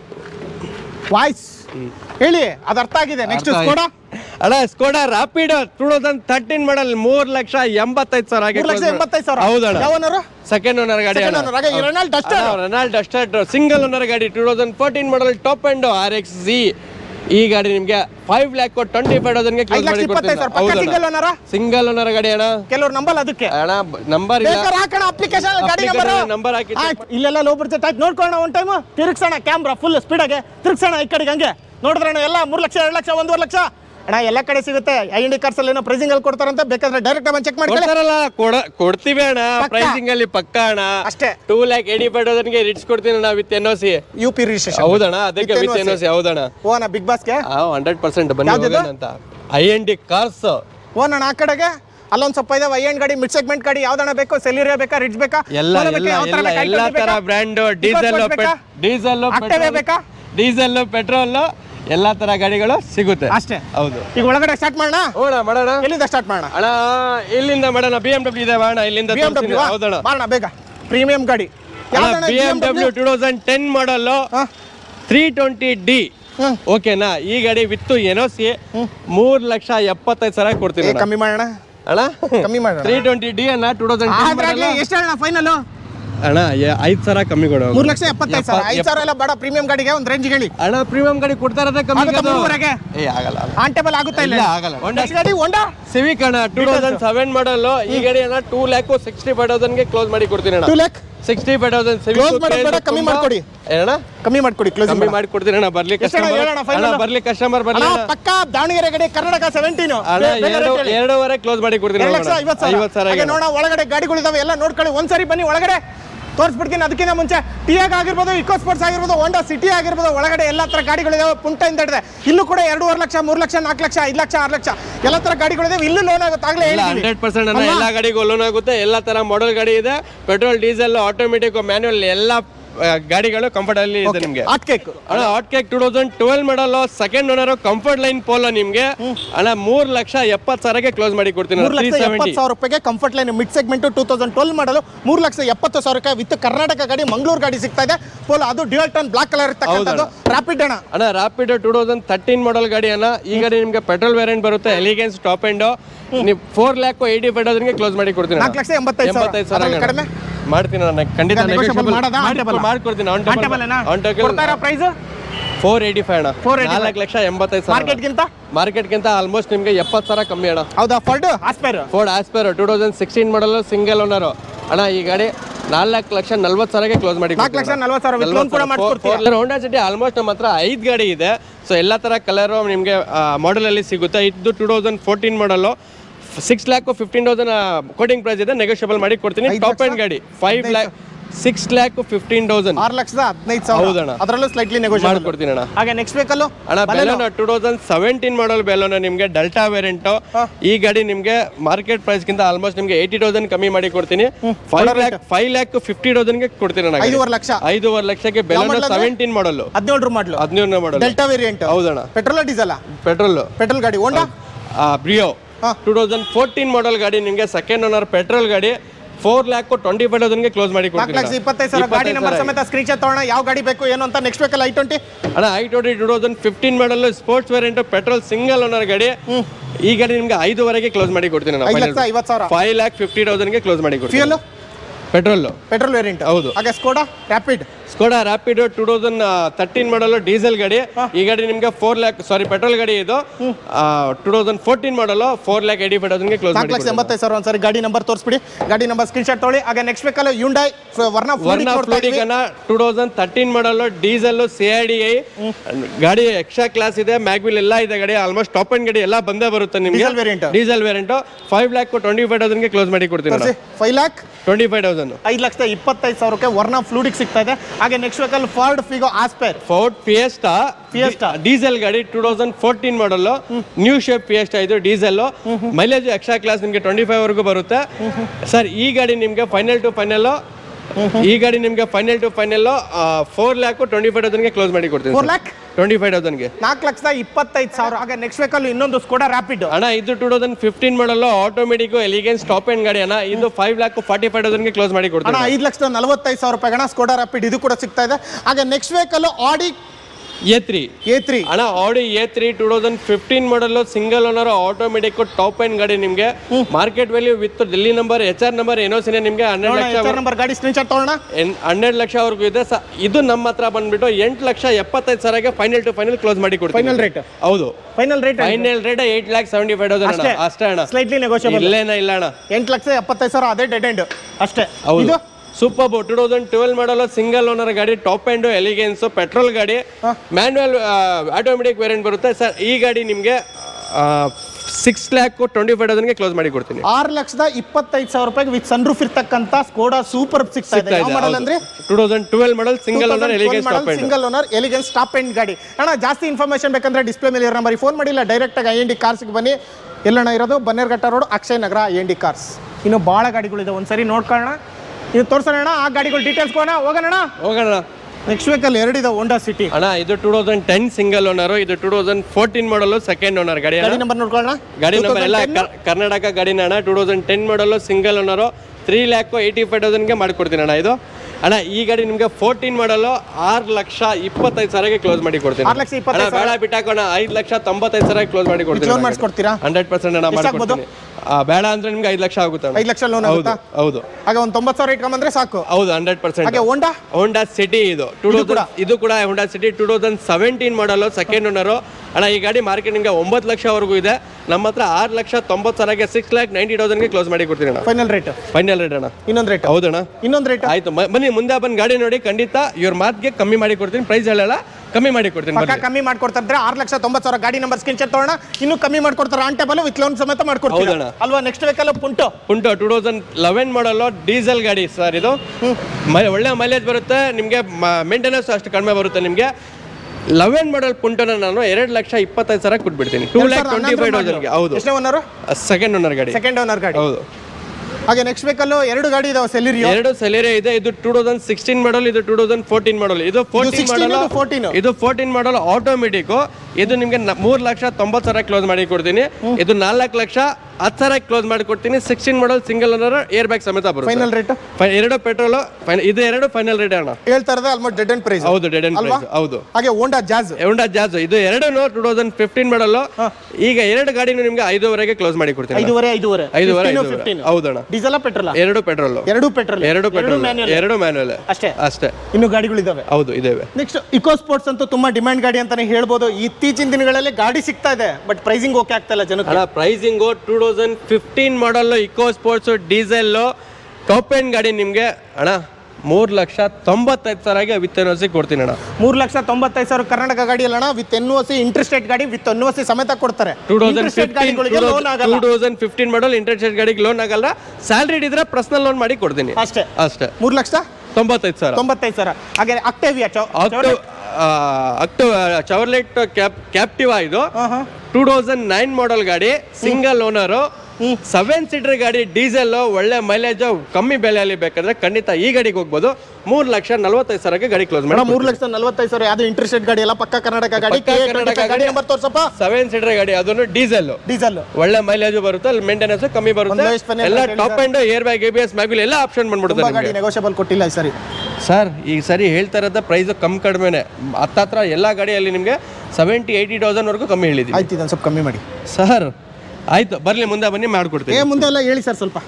voice ಹೇಳಿ, ಅದು ಅರ್ಥ ಆಗಿದೆ. ನೆಕ್ಸ್ಟ್ ಸ್ಕೋಡಾ ಅಣ್ಣ, Skoda Rapid two thousand thirteen model, ಮೂರ್ ಲಕ್ಷ ಎಂಬತ್ತೈದು ಸಾವಿರ ಆಗಿ. ಎಂಬತ್ತೈದು ಸಾವಿರ. ಹೌದಣ್ಣ. ಯಾವ ಓನರ್? ಸೆಕೆಂಡ್ ಓನರ್ ಗಾಡಿ. Renault Duster. Renault Duster single owner ಗಾಡಿ, two thousand fourteen model, top end R X Z. ಈ ಗಾಡಿ ನಿಮ್ಗೆ five lakh twenty five thousand ಗೆ ಕ್ಲೋಸ್ ಮಾಡಿ ಕೊಡ್ತೀನಿ. Single owner. ಸಿಂಗಲ್ ಓನರ್ ಗಾಡಿ ಅಣ್ಣ. ಕೆಲವರು ನಂಬರ್ ಅದಕ್ಕೆ ಅಣ್ಣ ನಂಬರ್ ಇಲ್ಲ, ಹಾಕೋಣ ಅಪ್ಲಿಕೇಶನ್ ಗಾಡಿ ನಂಬರ್ ನಂಬರ್ ಹಾಕಿ. ಇಲ್ಲೆಲ್ಲ ಲೋ ಬಡ್ಜೆಟ್ ಆಯ್ತು, ನೋಡ್ಕೊಳ್ಳೋಣ. ಒನ್ ಟೈಮ್ ತಿರುಗಿಸೋಣ, ಕ್ಯಾಮ್ರಾ ಫುಲ್ ಸ್ಪೀಡ್ ಆಗಿ ತಿರುಗಿಸೋಣ ಈ ಕಡೆಗೆ. ಹಂಗೆ ನೋಡಿದ್ರೆ ಎಲ್ಲ ಮೂರು ಲಕ್ಷ, ಎರಡು ಲಕ್ಷ, ಒಂದೂವರೆ ಲಕ್ಷ ಅಣ್ಣ ಎಲ್ಲ ಕಡೆ ಸಿಗುತ್ತೆ. ಐ ಎನ್ ಡಿ ಕಾರ್ಸ್ ಅಲ್ಲಿ ಏನೋ ಪ್ರೈಸಿಂಗ್ ಅಲ್ಲಿ ಕೊಡ್ತಾರಂತ, ಬೇಕಾದ್ರೆ ಡೈರೆಕ್ಟ್ ಬಂದು ಚೆಕ್ ಮಾಡ್ಕೊಳ್ತಾರಲ್ಲ. ಕೊಡ್ತೀವಿ ಅಣ್ಣ, ಪ್ರೈಸಿಂಗ್ ಅಲ್ಲಿ ಪಕ್ಕ ಅಣ್ಣ. ಅಷ್ಟೇ. Two lakh eighty five thousand ಗೆ ರಿಟ್ಸ್ ಕೊಡ್ತೀನಿ ಅಣ್ಣ, with N O C. U P registration. ಹೌದಣ್ಣ, ಅದಕ್ಕೆ ವಿತ್ ಎನ್ ಓ ಸಿ. ಹೌದಣ್ಣ. ಓನಾ ಬಿಗ್ ಬಾಸ್ಗೆ ಹಂಡ್ರೆಡ್ ಪರ್ಸೆಂಟ್ ಬನ್ನಿ ಅಂತ. ಐ ಎನ್ ಡಿ ಕಾರ್ಸ್ ಓನಣ್ಣ. ಆ ಕಡೆಗೆ ಅಲ್ಲೊಂದ್ ಸ್ವಲ್ಪ ಇದಾವೆ ಐ ಎನ್ ಗಾಡಿ, ಮಿಡ್ ಸೆಗ್ಮೆಂಟ್ ಗಾಡಿ. ಯಾವ್ದಣ್ಣ ಬೇಕು? ಸೆಲ್ಯೂರಿಯಾ ಬೇಕಾ, ರಿಡ್ಜ್ ಬೇಕಾ? ಎಲ್ಲ ಎಲ್ಲ ತರ ಬ್ರ್ಯಾಂಡ್, ಡೀಸೆಲ್ ಡೀಸೆಲ್ ಬೇಕಾ, ಡೀಸೆಲ್ ಪೆಟ್ರೋಲ್ ಎಲ್ಲಾ ತರ ಗಾಡಿಗಳು ಸಿಗುತ್ತೆ ಅಷ್ಟೇ. ಹೌದು. ಈಗ ಒಳಗಡೆ ಸ್ಟಾರ್ಟ್ ಮಾಡೋಣ. ಹೋಗೋಣ, ಮಾಡೋಣ. ಎಲ್ಲಿಂದ ಸ್ಟಾರ್ಟ್ ಮಾಡೋಣ ಅಣ್ಣ? ಇಲ್ಲಿಂದ ಮಾಡೋಣ. ಬಿ ಎಂ ಡಬ್ಲ್ಯೂ ಇದೆ ಅಣ್ಣ, ಇಲ್ಲಿಂದ. ಹೌದಣ್ಣ, ಮಾಡೋಣ ಬೇಗ. ಪ್ರೀಮಿಯಂ ಗಾಡಿ B M W two thousand ten model, three twenty D. ಓಕೆನಾ? ಈ ಗಾಡಿ ವಿತ್ತು ಎನೋಸಿ ಮೂರ್ ಲಕ್ಷ ಎಪ್ಪತ್ತೈದು ಸಾವಿರ ಕೊಡ್ತೀನಿ. ಕಮ್ಮಿ ಮಾಡೋಣ ಅಣ್ಣ, ಕಮ್ಮಿ ಮಾಡೋಣ. ತ್ರೀ ಟ್ವೆಂಟಿ ಡಿ ಅಣ್ಣ, ಟೂ ತೌಸಂಡ್ ಎಷ್ಟು ಅಣ್ಣ ಫೈನಲ್? ಅಣ್ಣ ಐದು ಸಾವಿರ ಕಮ್ಮಿ ಕೊಡು. ಮೂರ್ ಲಕ್ಷ ಎಪ್ಪತ್ತೈದು ಸಾವಿರ. ಐದು ಸಾವಿರ ಎಲ್ಲ ಬೇಡ, ಪ್ರೀಮಿಯಂ ಗಾಡಿಗೆ ಒಂದು ರೇಂಜ್ ಹೇಳಿ ಅಣ್ಣ. ಪ್ರೀಮಿಯಂ ಗಾಡಿ ಕೊಡ್ತಾ ಇರೋದೇ ಕಮ್ಮಿ. ಏ ಆಗಲ್ಲ, ಆನ್ ಟೇಬಲ್ ಆಗುತ್ತಾ? ಇಲ್ಲ ಆಗಲ್ಲ. ಹೋಂಡಾ ಗಾಡಿ, ಹೋಂಡಾ ಸಿವಿಕ್ ಅಣ್ಣ, ಟೂ ತೌಸಂಡ್ ಸೆವೆನ್ ಮಾಡಲ್. ಈ ಗಾಡಿ ಅಣ್ಣ two lakh sixty five thousand ಗೆ ಕ್ಲೋಸ್ ಮಾಡಿ ಕೊಡ್ತೀನಿ ಅಣ್ಣ. Two lakh sixty five thousand close ಮಾಡೋಣ. ಕಮ್ಮಿ ಮಾಡ್ಕೊಡಿ ಅಣ್ಣ, ಕಮ್ಮಿ ಮಾಡ್ಕೊಡಿ. ಕ್ಲೋಸ್ ಕಮ್ಮಿ ಮಾಡಿ ಕೊಡ್ತೀನಿ ಅಣ್ಣ. ಬರ್ಲಿ ಕಸ್ಟಮರ್, ಬರ್ಲಿ ಕಸ್ಟಮರ್ ಬರ್ಲಿ. ಪಕ್ಕ ದಾವಣಗೆರೆ ಗಾಡಿ, ಕರ್ನಾಟಕ ಸೆವೆಂಟೀನ್ ಎರಡೂವರೆ ಕ್ಲೋಸ್ ಮಾಡಿ ಕೊಡ್ತೀನಿ. ಐವತ್ತು ಸಾವಿರ ನೋಡ. ಒಳಗಡೆ ಗಾಡಿಗಳಿದಾವೆ, ಎಲ್ಲ ನೋಡ್ಕೊಳ್ಳಿ ಒಂದ್ಸರಿ. ಬನ್ನಿ ಒಳಗಡೆ. ತೋರಿಸ್ಬಿಡ್ತೀನಿ. ಅದಕ್ಕಿಂತ ಮುಂಚೆ ಟಿಯಾಗ್ ಆಗಿರ್ಬೋದು, ಇಕೋ ಸ್ಪೋರ್ಟ್ಸ್ ಆಗಿರ್ಬೋದು, ಹೋಂಡಾ ಸಿಟಿ ಆಗಿರ್ಬೋದು, ಒಳಗಡೆ ಎಲ್ಲ ಥರ ಗಾಡಿಗಳಿದಾವೆ. ಪುಂಟದಿಂದ ಹಿಡಿದೆ ಇಲ್ಲೂ ಕೂಡ ಎರಡೂವರೆ ಲಕ್ಷ, ಮೂರು ಲಕ್ಷ, ನಾಲ್ಕು ಲಕ್ಷ, ಐದು ಲಕ್ಷ, ಆರು ಲಕ್ಷ ಎಲ್ಲ ಥರ ಗಾಡಿಗಳಿದಾವೆ. ಇಲ್ಲೂ ಲೋನ್ ಆಗುತ್ತೆ. ಆಗಲೇ ಹಂಡ್ರೆಡ್ ಪರ್ಸೆಂಟ್ ಅನ್ನ ಎಲ್ಲ ಗಾಡಿಗೂ ಲೋನ್ ಆಗುತ್ತೆ. ಎಲ್ಲ ತರ ಮಾಡೆಲ್ ಗಾಡಿ ಇದೆ, ಪೆಟ್ರೋಲ್, ಡೀಸೆಲ್, ಆಟೋಮೆಟಿಕ್, ಮ್ಯಾನ್ಯುವಲ್ ಎಲ್ಲ ಗಾಡಿಗಳು ಕಂಫರ್ಟ್ ಅಲ್ಲಿ ಇದೆ ನಿಮ್ಗೆ. ಹಾಟ್ ಕೇಕ್ ಅಣ್ಣ hot cake two thousand twelve model second owner comfort line Polo ನಿಮ್ಗೆ ಅಣ್ಣ ಮೂರ್ ಲಕ್ಷ ಎಪ್ಪತ್ತು ಸಾವಿರಕ್ಕೆ ಕ್ಲೋಸ್ ಮಾಡಿ ಕೊಡ್ತೀನಿ. ಮೂರು ಲಕ್ಷ ಎಪ್ಪತ್ತು ಸಾವಿರ ರೂಪಾಯಿಗೆ comfort line mid segment two thousand twelve model ಮೂರು ಲಕ್ಷ ಎಪ್ಪತ್ತು ಸಾವಿರಕ್ಕೆ ವಿತ್ ಕರ್ನಾಟಕ ಗಾಡಿ ಮಂಗಳೂರು ಗಾಡಿ ಸಿಗ್ತಾ ಇದೆ. ಪೋಲೋ ಅದು ಡ್ಯೂಯಲ್ ಟರ್ನ್ ಬ್ಲಾಕ್ ಕಲರ್ ಇರ್ತಕ್ಕಂಥದ್ದು. ರ್ಯಾಪಿಡ್ ಅಣ್ಣ ಅಣ್ಣ Rapid two thousand thirteen model ಗಾಡಿ ಅಣ್ಣ. ಈ ಗಾಡಿ ನಿಮ್ಗೆ ಪೆಟ್ರೋಲ್ ವೇರಿಯಂಟ್ ಬರುತ್ತೆ, ಎಲಿಗೆನ್ಸ್ ಟಾಪ್ ಎಂಡ್. ನೀವು ಫೋರ್ ಲ್ಯಾಕ್ ಏಯ್ಟಿ ಫೈವ್ ತೌಸಂಡ್ಗೆ ಕ್ಲೋಸ್ ಮಾಡಿ ಕೊಡ್ತೀನಿ. ನಾಲ್ಕು ಲಕ್ಷ ಎಂಬತ್ತೈದು ಎಂಬತ್ತೈದು ಸಾವಿರ ಕಡಿಮೆ ಮಾಡ್ತೀನಿ ನಾನು ಖಂಡಿತ ಮಾಡ್ಕೊಡ್ತೀನಿ. ಪ್ರೈಸ್ ಫೋರ್ ಏಯ್ಟಿ ಫೈವ್ ಅಣ್ಣ, ನಾಲ್ಕು ಲಕ್ಷ ಎಂಬತ್ತೈದು ಸಾವಿರ. ಮಾರ್ಕೆಟ್ಗಿಂತ ಮಾರ್ಕೆಟ್ಗಿಂತ ಆಲ್ಮೋಸ್ಟ್ ನಿಮ್ಗೆ ಎಪ್ಪತ್ತು ಸಾವಿರ ಕಮ್ಮಿ ಅಣ್ಣ. ಹೌದಾ? Ford Aspire Ford Aspire two thousand sixteen model single owner ಅಣ್ಣ. ಈ ಗಾಡಿ ನಾಲ್ಕು ಲಕ್ಷ ನಲ್ವತ್ತು ಸಾವಿರಕ್ಕೆ ಕ್ಲೋಸ್ ಮಾಡಿ. ನಾಲ್ಕು ಲಕ್ಷ ನಲ್ವತ್ತು ಸಾವಿರ ಲೋನ್ ಕೂಡ ಮಾಡ್ಕೊಡ್ತೀವಿ. ಹೋಂಡಾ ಸಿಟಿ ಆಲ್ಮೋಸ್ಟ್ ನಮ್ಮ ಹತ್ರ ಐದು ಗಾಡಿ ಇದೆ. ಸೊ ಎಲ್ಲ ತರ ಕಲರ್ ನಿಮ್ಗೆ ಮಾಡೆಲ್ ಅಲ್ಲಿ ಸಿಗುತ್ತೆ. ಇದು two thousand fourteen model six lakh fifteen thousand quoting price ಇದೆ, ನೆಗೋಷಿಯಬಲ್ ಮಾಡಿ ಕೊಡ್ತೀನಿ. ಟಾಪ್ ಎಂಡ್ ಗಾಡಿ five lakh six lakh fifteen thousand ಆರು ಲಕ್ಷದ ಹದಿನೈದು ಸಾವಿರ. ಹೌದಣ್ಣ, ಅದರಲ್ಲೂ ಸ್ಲೈಟ್ಲಿ ನೆಗೋಷಿಯೇಟ್ ಮಾಡ್ಕೊಡ್ತೀನಿ ಅಣ್ಣ. ಹಾಗೆ ನೆಕ್ಸ್ಟ್ ವೇಕಲ್ ಅಣ್ಣ Baleno two thousand seventeen model Baleno ನಿಮ್ಗೆ ಡೆಲ್ಟಾ ವೇರಿಯಂಟ್. ಈ ಗಾಡಿ ನಿಮ್ಗೆ ಮಾರ್ಕೆಟ್ ಪ್ರೈಸ್ ಗಿಂತ ಆಲ್ಮೋಸ್ಟ್ ನಿಮ್ಗೆ ಏಯ್ಟಿ ತೌಸಂಡ್ ಕಮ್ಮಿ ಮಾಡಿ ಕೊಡ್ತೀನಿ. Five lakh five lakh fifty ತೌಸಂಡ್ಗೆ ಕೊಡ್ತೀನಿ ಅಣ್ಣ. ಐದೂವರೆ ಲಕ್ಷ ಐದೂವರೆ ಲಕ್ಷಕ್ಕೆ ಬೆಲೋನೋ ಸೆವೆಂಟೀನ್ ಮಾಡಲ್, ಹದಿನೇಳು ಮಾಡಲು, ಹದಿನೇಳನೇ ಮಾಡಲ್ ಡೆಲ್ಟಾ ವೇರಿಯಂಟ್. ಹೌದಣ್ಣ. Petrol diesel? ಪೆಟ್ರೋಲ್ ಪೆಟ್ರೋಲ್ ಗಾಡಿ. Honda Brio two thousand fourteen model ಗಾಡಿ ನಿಮ್ಗೆ ಸೆಕೆಂಡ್ ಓನರ್ ಪೆಟ್ರೋಲ್ ಗಾಡಿ ಫೋರ್ ಲ್ಯಾಕ್ ಟ್ವೆಂಟಿ ಫೈವ್ ತೌಸಂಡ್ಗೆ ಕ್ಲೋಸ್ ಮಾಡಿ ಕೊಡ್ತೀನಿ. ನಾಲ್ಕು ಲಕ್ಷ ಇಪ್ಪತ್ತೈದು ಸಾವಿರ. ಗಾಡಿ ನಂಬರ್ ಸಮೇತ ಸ್ಕ್ರೀನ್ ಶಾಟ್ ತಗೋಣ. ಯಾವ ಗಾಡಿ ಬೇಕು ಏನು ಅಂತ. ನೆಕ್ಸ್ಟ್ ವೇಕಲ್ ಐ ಟ್ವೆಂಟಿ ಅಣ್ಣ. I twenty two thousand fifteen model sports variant petrol single owner ಗಾಡಿ. ಈ ಗಾಡಿ ನಿಮ್ಗೆ ಐದುವರೆಗೆ ಕ್ಲೋಸ್ ಮಾಡಿ ಕೊಡ್ತೀನಿ. ಐದು ಲಕ್ಷ ಐವತ್ತು ಸಾವಿರ. ಫೈವ್ ಲ್ಯಾಕ್ ಫಿಫ್ಟಿ ತೌಸಂಡ್ಗೆ ಕ್ಲೋಸ್ ಮಾಡಿ ಕೊಡ್ತೀನಿ. Fuel petrol petrol variant. ಹೌದು. ಹಾಗೆ Skoda Rapid Skoda Rapid two thousand thirteen model diesel ಗಾಡಿ. ಈ ಗಾಡಿ ನಿಮ್ಗೆ ಫೋರ್ ಲ್ಯಾಕ್ ಸಾರಿ ಪೆಟ್ರೋಲ್ ಗಾಡಿ ಇದು two thousand fourteen model four lakh eighty five ತೌಸಂಡ್ಗೆ ಕ್ಲೋಸ್ ಮಾಡಿ. ನಾಲ್ಕು ಲಕ್ಷ ಎಂಬತ್ತೈದು ಸಾವಿರ. ಒಂದ್ಸರಿ ಗಾಡಿ ನಂಬರ್ ತೋರಿಸ್ಬಿಡಿ. ಗಾಡಿ ನಂಬರ್ ಸ್ಕ್ರೀನ್ ಶಾಟ್ ತೊಗೊಳ್ಳಿ. ಹಾಗೆ next vehicle Hyundai Verna fluid two thousand thirteen model diesel C I D I ಗಾಡಿ. ಎಕ್ಸ್ಟ್ರಾ ಕ್ಲಾಸ್ ಇದೆ, ಮ್ಯಾಗ್ವಿಲ್ ಎಲ್ಲ ಇದೆ ಗಾಡಿ. ಆಲ್ಮೋಸ್ಟ್ ಟಾಪ್ ಅಂಡ್ ಗಾಡಿ ಎಲ್ಲ ಬಂದೇ ಬರುತ್ತೆ ನಿಮ್ಗೆ. Diesel variant five lakh twenty five ತೌಸಂಡ್ಗೆ ಕ್ಲೋಸ್ ಮಾಡಿ ಕೊಡ್ತೀನಿ. Five lakh twenty five thousand ಐದು ಲಕ್ಷದ ಇಪ್ಪತ್ತೈದು ಸಾವಿರಕ್ಕೆ ವರ್ನಾ ಫ್ಲೂಯಿಡ್ ಸಿಗ್ತಾ ಇದೆ. ಹಾಗೆ next vehicle Ford Figo Aspire. Ford Fiesta Fiesta diesel ಗಾಡಿ two thousand fourteen model new shape Fiesta ಇದು ಡೀಸೆಲ್. ಮೈಲೇಜ್ ಎಕ್ಸ್ಟ್ರಾ ಕ್ಲಾಸ್ ನಿಮ್ಗೆ ಟ್ವೆಂಟಿ ಫೈವ್ ವರೆಗೂ ಬರುತ್ತೆ ಸರ್. ಈ ಗಾಡಿ ನಿಮ್ಗೆ ಫೈನಲ್ ಟು ಫೈನಲ್ ಈ ಗಾಡಿ ನಿಮ್ಗೆ final to final four lakh twenty five ತೌಸಂಡ್ಗೆ ಕ್ಲೋಸ್ ಮಾಡಿ ಕೊಡ್ತೀನಿ. ಫೋರ್ ಲ್ಯಾಕ್ ಟ್ವೆಂಟಿ ಫೈವ್ ತೌಸಂಡ್ಗೆ ನಾಲ್ಕು ಲಕ್ಷದ ಇಪ್ಪತ್ತೈದು ಸಾವಿರ. ಹಾಗೆ ನೆಕ್ಸ್ಟ್ ವೇಕಲ್ ಇನ್ನೊಂದು ಸ್ಕೋಡಾ ರ್ಯಾಪಿಡ್ ಅಣ್ಣ. ಇದು two thousand fifteen model automatic elegance top end ಗಾಡಿ ಅಣ್ಣ. ಇದು ಫೈವ್ ಲ್ಯಾಕ್ ಫಾರ್ಟಿ ಫೈವ್ ತೌಸಂಡ್ಗೆ ಕ್ಲೋಸ್ ಮಾಡಿ ಕೊಡ್ತೀನಿ. ಐದು ಲಕ್ಷದ ನಲವತ್ತೈದು ಸಾವಿರ ರೂಪಾಯಿ ಅಣ್ಣ. ಸ್ಕೋಡಾ ರ್ಯಾಪಿಡ್ ಇದು ಕೂಡ ಸಿಗ್ತಾ ಇದೆ. ಹಾಗೆ next vehicle Audi A three A three ಅಣ್ಣ. Audi A three two thousand fifteen model single owner automatic top end ಗಾಡಿ. ನಿಮ್ಗೆ market value with Delhi number H R number ಏನೋ ಸಿನೆ ನಿಮ್ಗೆ ಹನ್ನೆರಡು ಲಕ್ಷ ನಂಬರ್ ಗಾಡಿ ಸ್ಕ್ರೀನ್ ಶಾಟ್ ತಗೋಣ. ಹನ್ನೆರಡು ಲಕ್ಷವರೆಗೂ ಇದೆ. ಇದು ನಮ್ಮ ಹತ್ರ ಬಂದ್ಬಿಟ್ಟು ಎಂಟು ಲಕ್ಷ ಎಪ್ಪತ್ತೈದು ಸಾವಿರಕ್ಕೆ ಫೈನಲ್ ಟು ಫೈನಲ್ ಕ್ಲೋಸ್ ಮಾಡಿ ಕೊಡ್ತೀನಿ. Final rate? ಹೌದು, final rate final rate eight lakh seventy five thousand ಅಷ್ಟೇ ಅಣ್ಣ. Slightly negotiable. ಇಲ್ಲೇನ ಇಲ್ಲ ಅಣ್ಣ. ಎಂಟು ಲಕ್ಷ ಎಪ್ಪತ್ತೈದು ಸಾವಿರ ಅದೇ ಡೆಡ್ ಎಂಡ್ ಅಷ್ಟೇ. ಹೌದು. Superb two thousand twelve model single owner ಗಾಡಿ, ಟಾಪ್ ಎಂಡ್ ಎಲಿಗೆನ್ಸ್ ಪೆಟ್ರೋಲ್ ಗಾಡಿ, ಮ್ಯಾನ್ಯುವಲ್ ಆಟೋಮೆಟಿಕ್ ವೇರಿಯಂಟ್ ಬರುತ್ತೆ ಸರ್. ಈ ಗಾಡಿ ನಿಮಗೆ ಸಿಕ್ಸ್ ಲ್ಯಾಕ್ ಟ್ವೆಂಟಿ ಫೈವ್ ತೌಸಂಡ್ಗೆ ಕ್ಲೋಸ್ ಮಾಡಿ ಕೊಡ್ತೀನಿ. ಆರು ಲಕ್ಷದ ಇಪ್ಪತ್ತೈದು ಸಾವಿರ ರೂಪಾಯಿಗೆ ವಿತ್ ಸನ್ ರೂಫ್ ಇರ್ತಕ್ಕಂಥ ಸ್ಕೋಡಾ ಸೂಪರ್ ಸಿಗ್ತಾ ಇದೆ. ಯಾವ ಮಾಡಲ್ ಅಂದ್ರೆ two thousand twelve model single owner elegance top end. Single owner elegance top end ಗಾಡಿ ಅಣ್ಣ. ಜಾಸ್ತಿ ಇನ್ಫಾರ್ಮೇಶನ್ ಬೇಕಂದ್ರೆ ಡಿಸ್ಪ್ಲೇ ಮೇಲೆ ಇರೋ ನಂಬರ್ ಫೋನ್ ಮಾಡಿಲ್ಲ, ಡೈರೆಕ್ಟ್ ಆಗಿ ಐ ಎನ್ ಡಿ ಕಾರ್ಸ್ಗೆ ಬನ್ನಿ. ಎಲ್ಲಣ್ಣ ಇರೋದು Bannerghatta road, Akshay Nagar, I N D Cars. ಇನ್ನು ಭಾಳ ಗಾಡಿಗಳಿದೆ, ಒಂದ್ಸರಿ ನೋಡ್ಕೊಳ್ಳೋಣ. ಇದು ತೋರ್ಸೋಣ ಆ ಗಾಡಿಗಳು ಡೀಟೇಲ್ಸ್ ಹೋಗೋಣ ಹೋಗೋಣ ಹೋಗೋಣ. ನೆಕ್ಸ್ಟ್ ವೇಕಲ್ ಎರಡಿದೆ ಹೋಂಡಾ ಸಿಟಿ ಅಣ್ಣ. ಇದು two thousand ten single owner, ಇದು two thousand fourteen model second owner ಗಾಡಿ. ಗಾಡಿ ನಂಬರ್ ನೋಡ್ಕೊಳ್ಳೋಣ. ಗಾಡಿ ನಂಬರ್ ಎಲ್ಲ ಕರ್ನಾಟಕ ಗಾಡಿನ ಅಣ್ಣ. Two thousand ten model single owner, three lakh eighty five ತೌಸಂಡ್ಗೆ ಮಾಡಿಕೊಡ್ತೀನಿ ಅಣ್ಣ. ಇದು ಅಣ್ಣ ಈ ಗಾಡಿ ನಿಮ್ಗೆ ಫೋರ್ಟೀನ್ ಮಾಡಲ್ ಆರು ಲಕ್ಷ ಇಪ್ಪತ್ತೈದು ಸಾವಿರಕ್ಕೆ ಕ್ಲೋಸ್ ಮಾಡಿ ಕೊಡ್ತೀನಿ. ಆರು ಲಕ್ಷ ಇಪ್ಪತ್ತೈದು ಬೇಡ ಬಿಟ್ಟಾಕೋಣ, ಐದು ಲಕ್ಷ ತೊಂಬತ್ತೈದು ಸಾವಿರ ಕ್ಲೋಸ್ ಮಾಡಿ ಕೊಡ್ತೀನಿ. ಮಾಡಿಸ್ಕೊಡ್ತೀರಾ? ಹಂಡ್ರೆಡ್ ಪರ್ಸೆಂಟ್ ಅಣ್ಣ ಮಾಡ್ಕೊಡ್ತೀನಿ. ಬೇಡ ಅಂದ್ರೆ ನಿಮ್ಗೆ ಐದು ಲಕ್ಷ ಆಗುತ್ತೆ. ಐದು ಲಕ್ಷ ಲೋನ್ ಆಗುತ್ತಾ? ಹೌದು. ಹಾಗೆ ಒಂದು ತೊಂಬತ್ತು ಸಾವಿರ ಇಟ್ಕೊಂಡ್ಬಂದ್ರೆ ಸಾಕು. ಹೌದು, ಹಂಡ್ರೆಡ್ ಪರ್ಸೆಂಟ್. ಹಾಗೆ ಹೋಂಡಾ ಹೋಂಡಾ ಸಿಟಿ ಇದು ಟೂ ತೌಸಂಡ್ ಇದು ಕೂಡ Honda City two thousand seventeen model second owner ಅಣ್ಣ. ಈ ಗಾಡಿ ಮಾರ್ಕೆಟ್ ನಿಮ್ಗೆ ಒಂಬತ್ತು ಲಕ್ಷವರೆಗೂ ಇದೆ. ನಮ್ಮ ಹತ್ರ ಆರು ಲಕ್ಷ ತೊಂಬತ್ತು ಸಾವಿರಕ್ಕೆ ಸಿಕ್ಸ್ ಲ್ಯಾಕ್ ನೈಂಟಿ ತೌಸಂಡ್ಗೆ ಕ್ಲೋಸ್ ಮಾಡಿ ಕೊಡ್ತೀನಿ ಅಣ್ಣ. Final rate? ಫೈನಲ್ ರೇಟ್ ಅಣ್ಣ. ಇನ್ನೊಂದು ರೇಟ್? ಹೌದಣ್ಣ, ಇನ್ನೊಂದು ರೇಟ್. ಆಯ್ತು, ಬನ್ನಿ ಮುಂದೆ ಬಂದು ಗಾಡಿ ನೋಡಿ, ಖಂಡಿತ ಇವ್ರ ಮಾತಿಗೆ ಕಮ್ಮಿ ಮಾಡಿ ಕೊಡ್ತೀನಿ. ಪ್ರೈಸ್ ಹೇಳಲ್ಲ, ಕಮ್ಮಿ ಮಾಡಿ ಕೊಡ್ತೀನಿ ಪಕ್ಕ ಕಮ್ಮಿ ಮಾಡ್ಕೊಡ್ತಾರೆ. ಆರು ಲಕ್ಷ ತೊಂಬತ್ತು ಸಾವಿರ ಗಾಡಿ ನಂಬರ್ ಸ್ಕ್ರೀನ್ ಶಾಟ್ ತಗೋಣ. ಇನ್ನು ಕಮ್ಮಿ ಮಾಡ್ಕೊಡ್ತಾರೆ ಆನ್ ಟೇಬಲ್ ವಿತ್ ಲೋನ್ ಸಮೇತ ಮಾಡ್ಕೊಡ್ತೀವಿ ಅಲ್ವಾ. Next vehicle Punto Punto two thousand eleven ಮಾಡಲು ಡೀಸೆಲ್ ಗಾಡಿ ಸರ್. ಇದು ಒಳ್ಳೆ ಮೈಲೇಜ್ ಬರುತ್ತೆ ನಿಮಗೆ, ಮೇಂಟೆನೆನ್ಸ್ ಅಷ್ಟು ಕಡಿಮೆ ಬರುತ್ತೆ ನಿಮಗೆ. ಲೆವೆನ್ ಮಾಡಲ್ ಪುಂಟೋನ ನಾನು ಎರಡು ಲಕ್ಷ ಇಪ್ಪತ್ತೈದು ಸಾವಿರ ಕೊಟ್ಬಿಡ್ತೀನಿ. ಟೂ ಲ್ಯಾಕ್ ಟ್ವೆಂಟಿ ಫೈವ್ ತೌಸಂಡ್ಗೆ. ಹೌದು. ಎಷ್ಟನೇ ಓನರ್? ಸೆಕೆಂಡ್ ಓನರ್ ಗಾಡಿ. ಸೆಕೆಂಡ್ ಓನರ್ ಗಾಡಿ. ಹೌದು. ಹಾಗೆ ನೆಕ್ಸ್ಟ್ ವೆಹಿಕಲ್ ಎರಡು ಗಾಡಿ ಇದಾವೆ ಸೆಲೆರಿಯೋ. ಎರಡು ಸೆಲೆರಿಯೋ ಇದೆ. ಇದು ಟೂ ತೌಸಂಡ್ ಸಿಕ್ಸ್ಟೀನ್ ಮಾಡಲ್, ಇದು ಟೂ ತೌಸಂಡ್ ಫೋರ್ಟೀನ್ ಮಾಡಲ್. ಇದು ಫೋರ್ಟೀನ್ ಮಾಡಲ್, ಇದು ಫೋರ್ಟೀನ್ ಮಾಡಲ್ ಆಟೋಮೆಟಿಕ್. ಇದು ನಿಮ್ಗೆ ಮೂರ್ ಲಕ್ಷ ತೊಂಬತ್ತು ಸಾವಿರ ಕ್ಲೋಸ್ ಮಾಡಿ ಕೊಡ್ತೀನಿ. ಇದು ನಾಲ್ಕು ಲಕ್ಷ ಹತ್ತು ಸಾವಿರ ಕ್ಲೋಸ್ ಮಾಡಿ ಕೊಡ್ತೀನಿ. Sixteen model single owner air bag ಸಮೇತ ಬರುತ್ತೆ. ಫೈನಲ್ ರೇಟ್ ಎರಡು ಪೆಟ್ರೋಲ್, ಇದು ಎರಡು ಫೈನಲ್ ರೇಟ್ ಅಣ್ಣ. ಹೇಳ್ತಾ ಇರೋದು ಆಲ್ಮೋಸ್ಟ್ ಡೆಡ್ ಅಂಡ್ ಪ್ರೈಸ್. ಹೌದು, ಡೆಡ್ ಅಂಡ್ ಪ್ರೈಸ್. ಹೌದು. ಹಾಗೆ ಹೋಂಡಾ ಜಾಜ್, ಹೋಂಡಾ ಜಾಜ್ ಇದು ಎರಡು ಟೂ ತೌಸಂಡ್ ಫಿಫ್ಟೀನ್ ಮಾಡಲ್. ಈಗ ಎರಡು ಗಾಡಿನೂ ನಿಮ್ಗೆ ಐದುವರೆಗೆ ಕ್ಲೋಸ್ ಮಾಡಿ ಕೊಡ್ತೀನಿ. ಐದುವರೆ ಐದುವರೆ ಐದುವರೆ ಹೌದಣ್ಣ. Diesel petrol? ಎರಡು ಪೆಟ್ರೋಲ್. ಎರಡು ಪೆಟ್ರೋಲ್. ಎರಡು ಪೆಟ್ರೋಲ್, ಎರಡು ಮ್ಯಾನ್ಯುಯಲ್. ಅಷ್ಟೇ ಅಷ್ಟೇ. ಇನ್ನು ಗಾಡಿಗಳು ಇದಾವೆ. ಹೌದು, ಇದಾವೆ. ನೆಕ್ಸ್ಟ್ ಇಕೋ ಸ್ಪೋರ್ಟ್ಸ್ ಅಂತೂ ತುಂಬಾ ಡಿಮ್ಯಾಂಡ್ ಗಾಡಿ ಅಂತಾನೆ ಹೇಳ್ಬೋದು. ಇತ್ತೀಚಿನ ದಿನಗಳಲ್ಲಿ ಗಾಡಿ ಸಿಗ್ತಾ ಇದೆ, ಬಟ್ ಪ್ರೈಸಿಂಗ್ ಓಕೆ ಆಗ್ತಾ ಇಲ್ಲ ಜನಕ್ಕೆ. ಅಣ್ಣ pricing two thousand fifteen model EcoSport diesel top end ಗಾಡಿ ನಿಮ್ಗೆ ಅಣ್ಣ ಮೂರ್ ಲಕ್ಷ ತೊಂಬತ್ತೈದು ಸಾವಿರಗೆ ವಿತ್ ಎನ್ ಒ ಸಿ ಕೊಡ್ತೀನಿ ಅಣ್ಣ. ಮೂರ್ ಲಕ್ಷ ತೊಂಬತ್ತೈದು ಸಾವಿರ ಕರ್ನಾಟಕ ಗಾಡಿ ಅಲ್ಲ ಅಣ್ಣ, with N O C interested ಗಾಡಿ ವಿತ್ ಎನ್ ಒ ಸಿ ಸಮೇತ ಕೊಡ್ತಾರೆ. Two thousand fifteen model interested ಗಾಡಿಗೆ ಲೋನ್ ಆಗಲ್ಲ. ಸ್ಯಾಲರಿ ಇದ್ರೆ ಪರ್ಸನಲ್ ಲೋನ್ ಮಾಡಿ ಕೊಡ್ತೀನಿ ಅಷ್ಟೇ. ಅಷ್ಟೇ. ಮೂರ್ ಲಕ್ಷ ತೊಂಬತ್ತೈದು ಸಾವಿರ ತೊಂಬತ್ತೈದು ಸಾವಿರ ಹಾಗೆ ಅಕ್ಟೇವಿಯಾ ಚವರ್ಲೆಟ್ ಕ್ಯಾಪ್ಟಿವಾ ಇದು ಟೂ ತೌಸಂಡ್ ನೈನ್ ಮಾಡಲ್ ಗಾಡಿ, ಸಿಂಗಲ್ ಓನರ್, ಸೆವೆನ್ ಸೀಟರ್ ಗಾಡಿ, ಡೀಸೆಲ್, ಒಳ್ಳೆ ಮೈಲೇಜ್, ಕಮ್ಮಿ ಬೆಲೆಯಲ್ಲಿ ಬೇಕಾದ್ರೆ ಖಂಡಿತ ಈ ಗಾಡಿಗೆ ಹೋಗ್ಬೋದು. ಮೂರ್ ಲಕ್ಷ ನಲ್ವತ್ತೈದು ಸಾವಿರಕ್ಕೆ ಗಾಡಿ ಕ್ಲೋಸ್ ಮಾಡಿ. ಮೂರ್ ಲಕ್ಷ ನಲ್ವತ್ತೈದು ಸಾವಿರ ಯಾವ್ದು ಇಂಟ್ರೆಸ್ಟೆಡ್ ಗಾಡಿ ಎಲ್ಲ ಪಕ್ಕ ಕರ್ನಾಟಕ ಗಾಡಿ. ಗಾಡಿ ನಂಬರ್ ತೋರ್ಸಪ್ಪ. ಸೆವೆನ್ ಸೀಟರ್ ಗಾಡಿ, ಅದನ್ನು ಡೀಸೆಲ್. ಡೀಸೆಲ್ ಒಳ್ಳೆ ಮೈಲೇಜ್ ಬರುತ್ತೆ, ಮೇಂಟೆನೆನ್ಸ್ ಕಮ್ಮಿ ಬರುತ್ತೆ, ಎಲ್ಲ top and air bag, A B S, mag wheel ಎಲ್ಲ ಆಪ್ಷನ್ ಬಂದ್ಬಿಡುತ್ತೆ. ಗಾಡಿ ನೆಗೋಷಿಯಬಲ್ ಕೊಟ್ಟಿಲ್ಲ ಈ ಸರಿ ಸರ್. ಈ ಸರಿ ಹೇಳ್ತಾ ಇರೋದ ಪ್ರೈಸ್ ಕಮ್ಮಿ ಕಡಿಮೆನೆ. ಹತ್ತತ್ರ ಎಲ್ಲ ಗಾಡಿಯಲ್ಲಿ ನಿಮಗೆ ಸೆವೆಂಟಿ ಏಯ್ಟಿ ತೌಸಂಡ್ ವರ್ಗೂ ಕಮ್ಮಿ ಹೇಳಿದ್ವಿ. ಆಯ್ತು, ಇದನ್ನು ಸ್ವಲ್ಪ ಕಮ್ಮಿ ಮಾಡಿ ಸರ್. ಆಯ್ತು, ಬರ್ಲಿ ಮುಂದೆ ಬನ್ನಿ ಮಾಡ್ಕೊಡ್ತೀನಿ. ಏ ಮುಂದೆ ಎಲ್ಲ ಹೇಳಿ ಸರ್ ಸ್ವಲ್ಪ.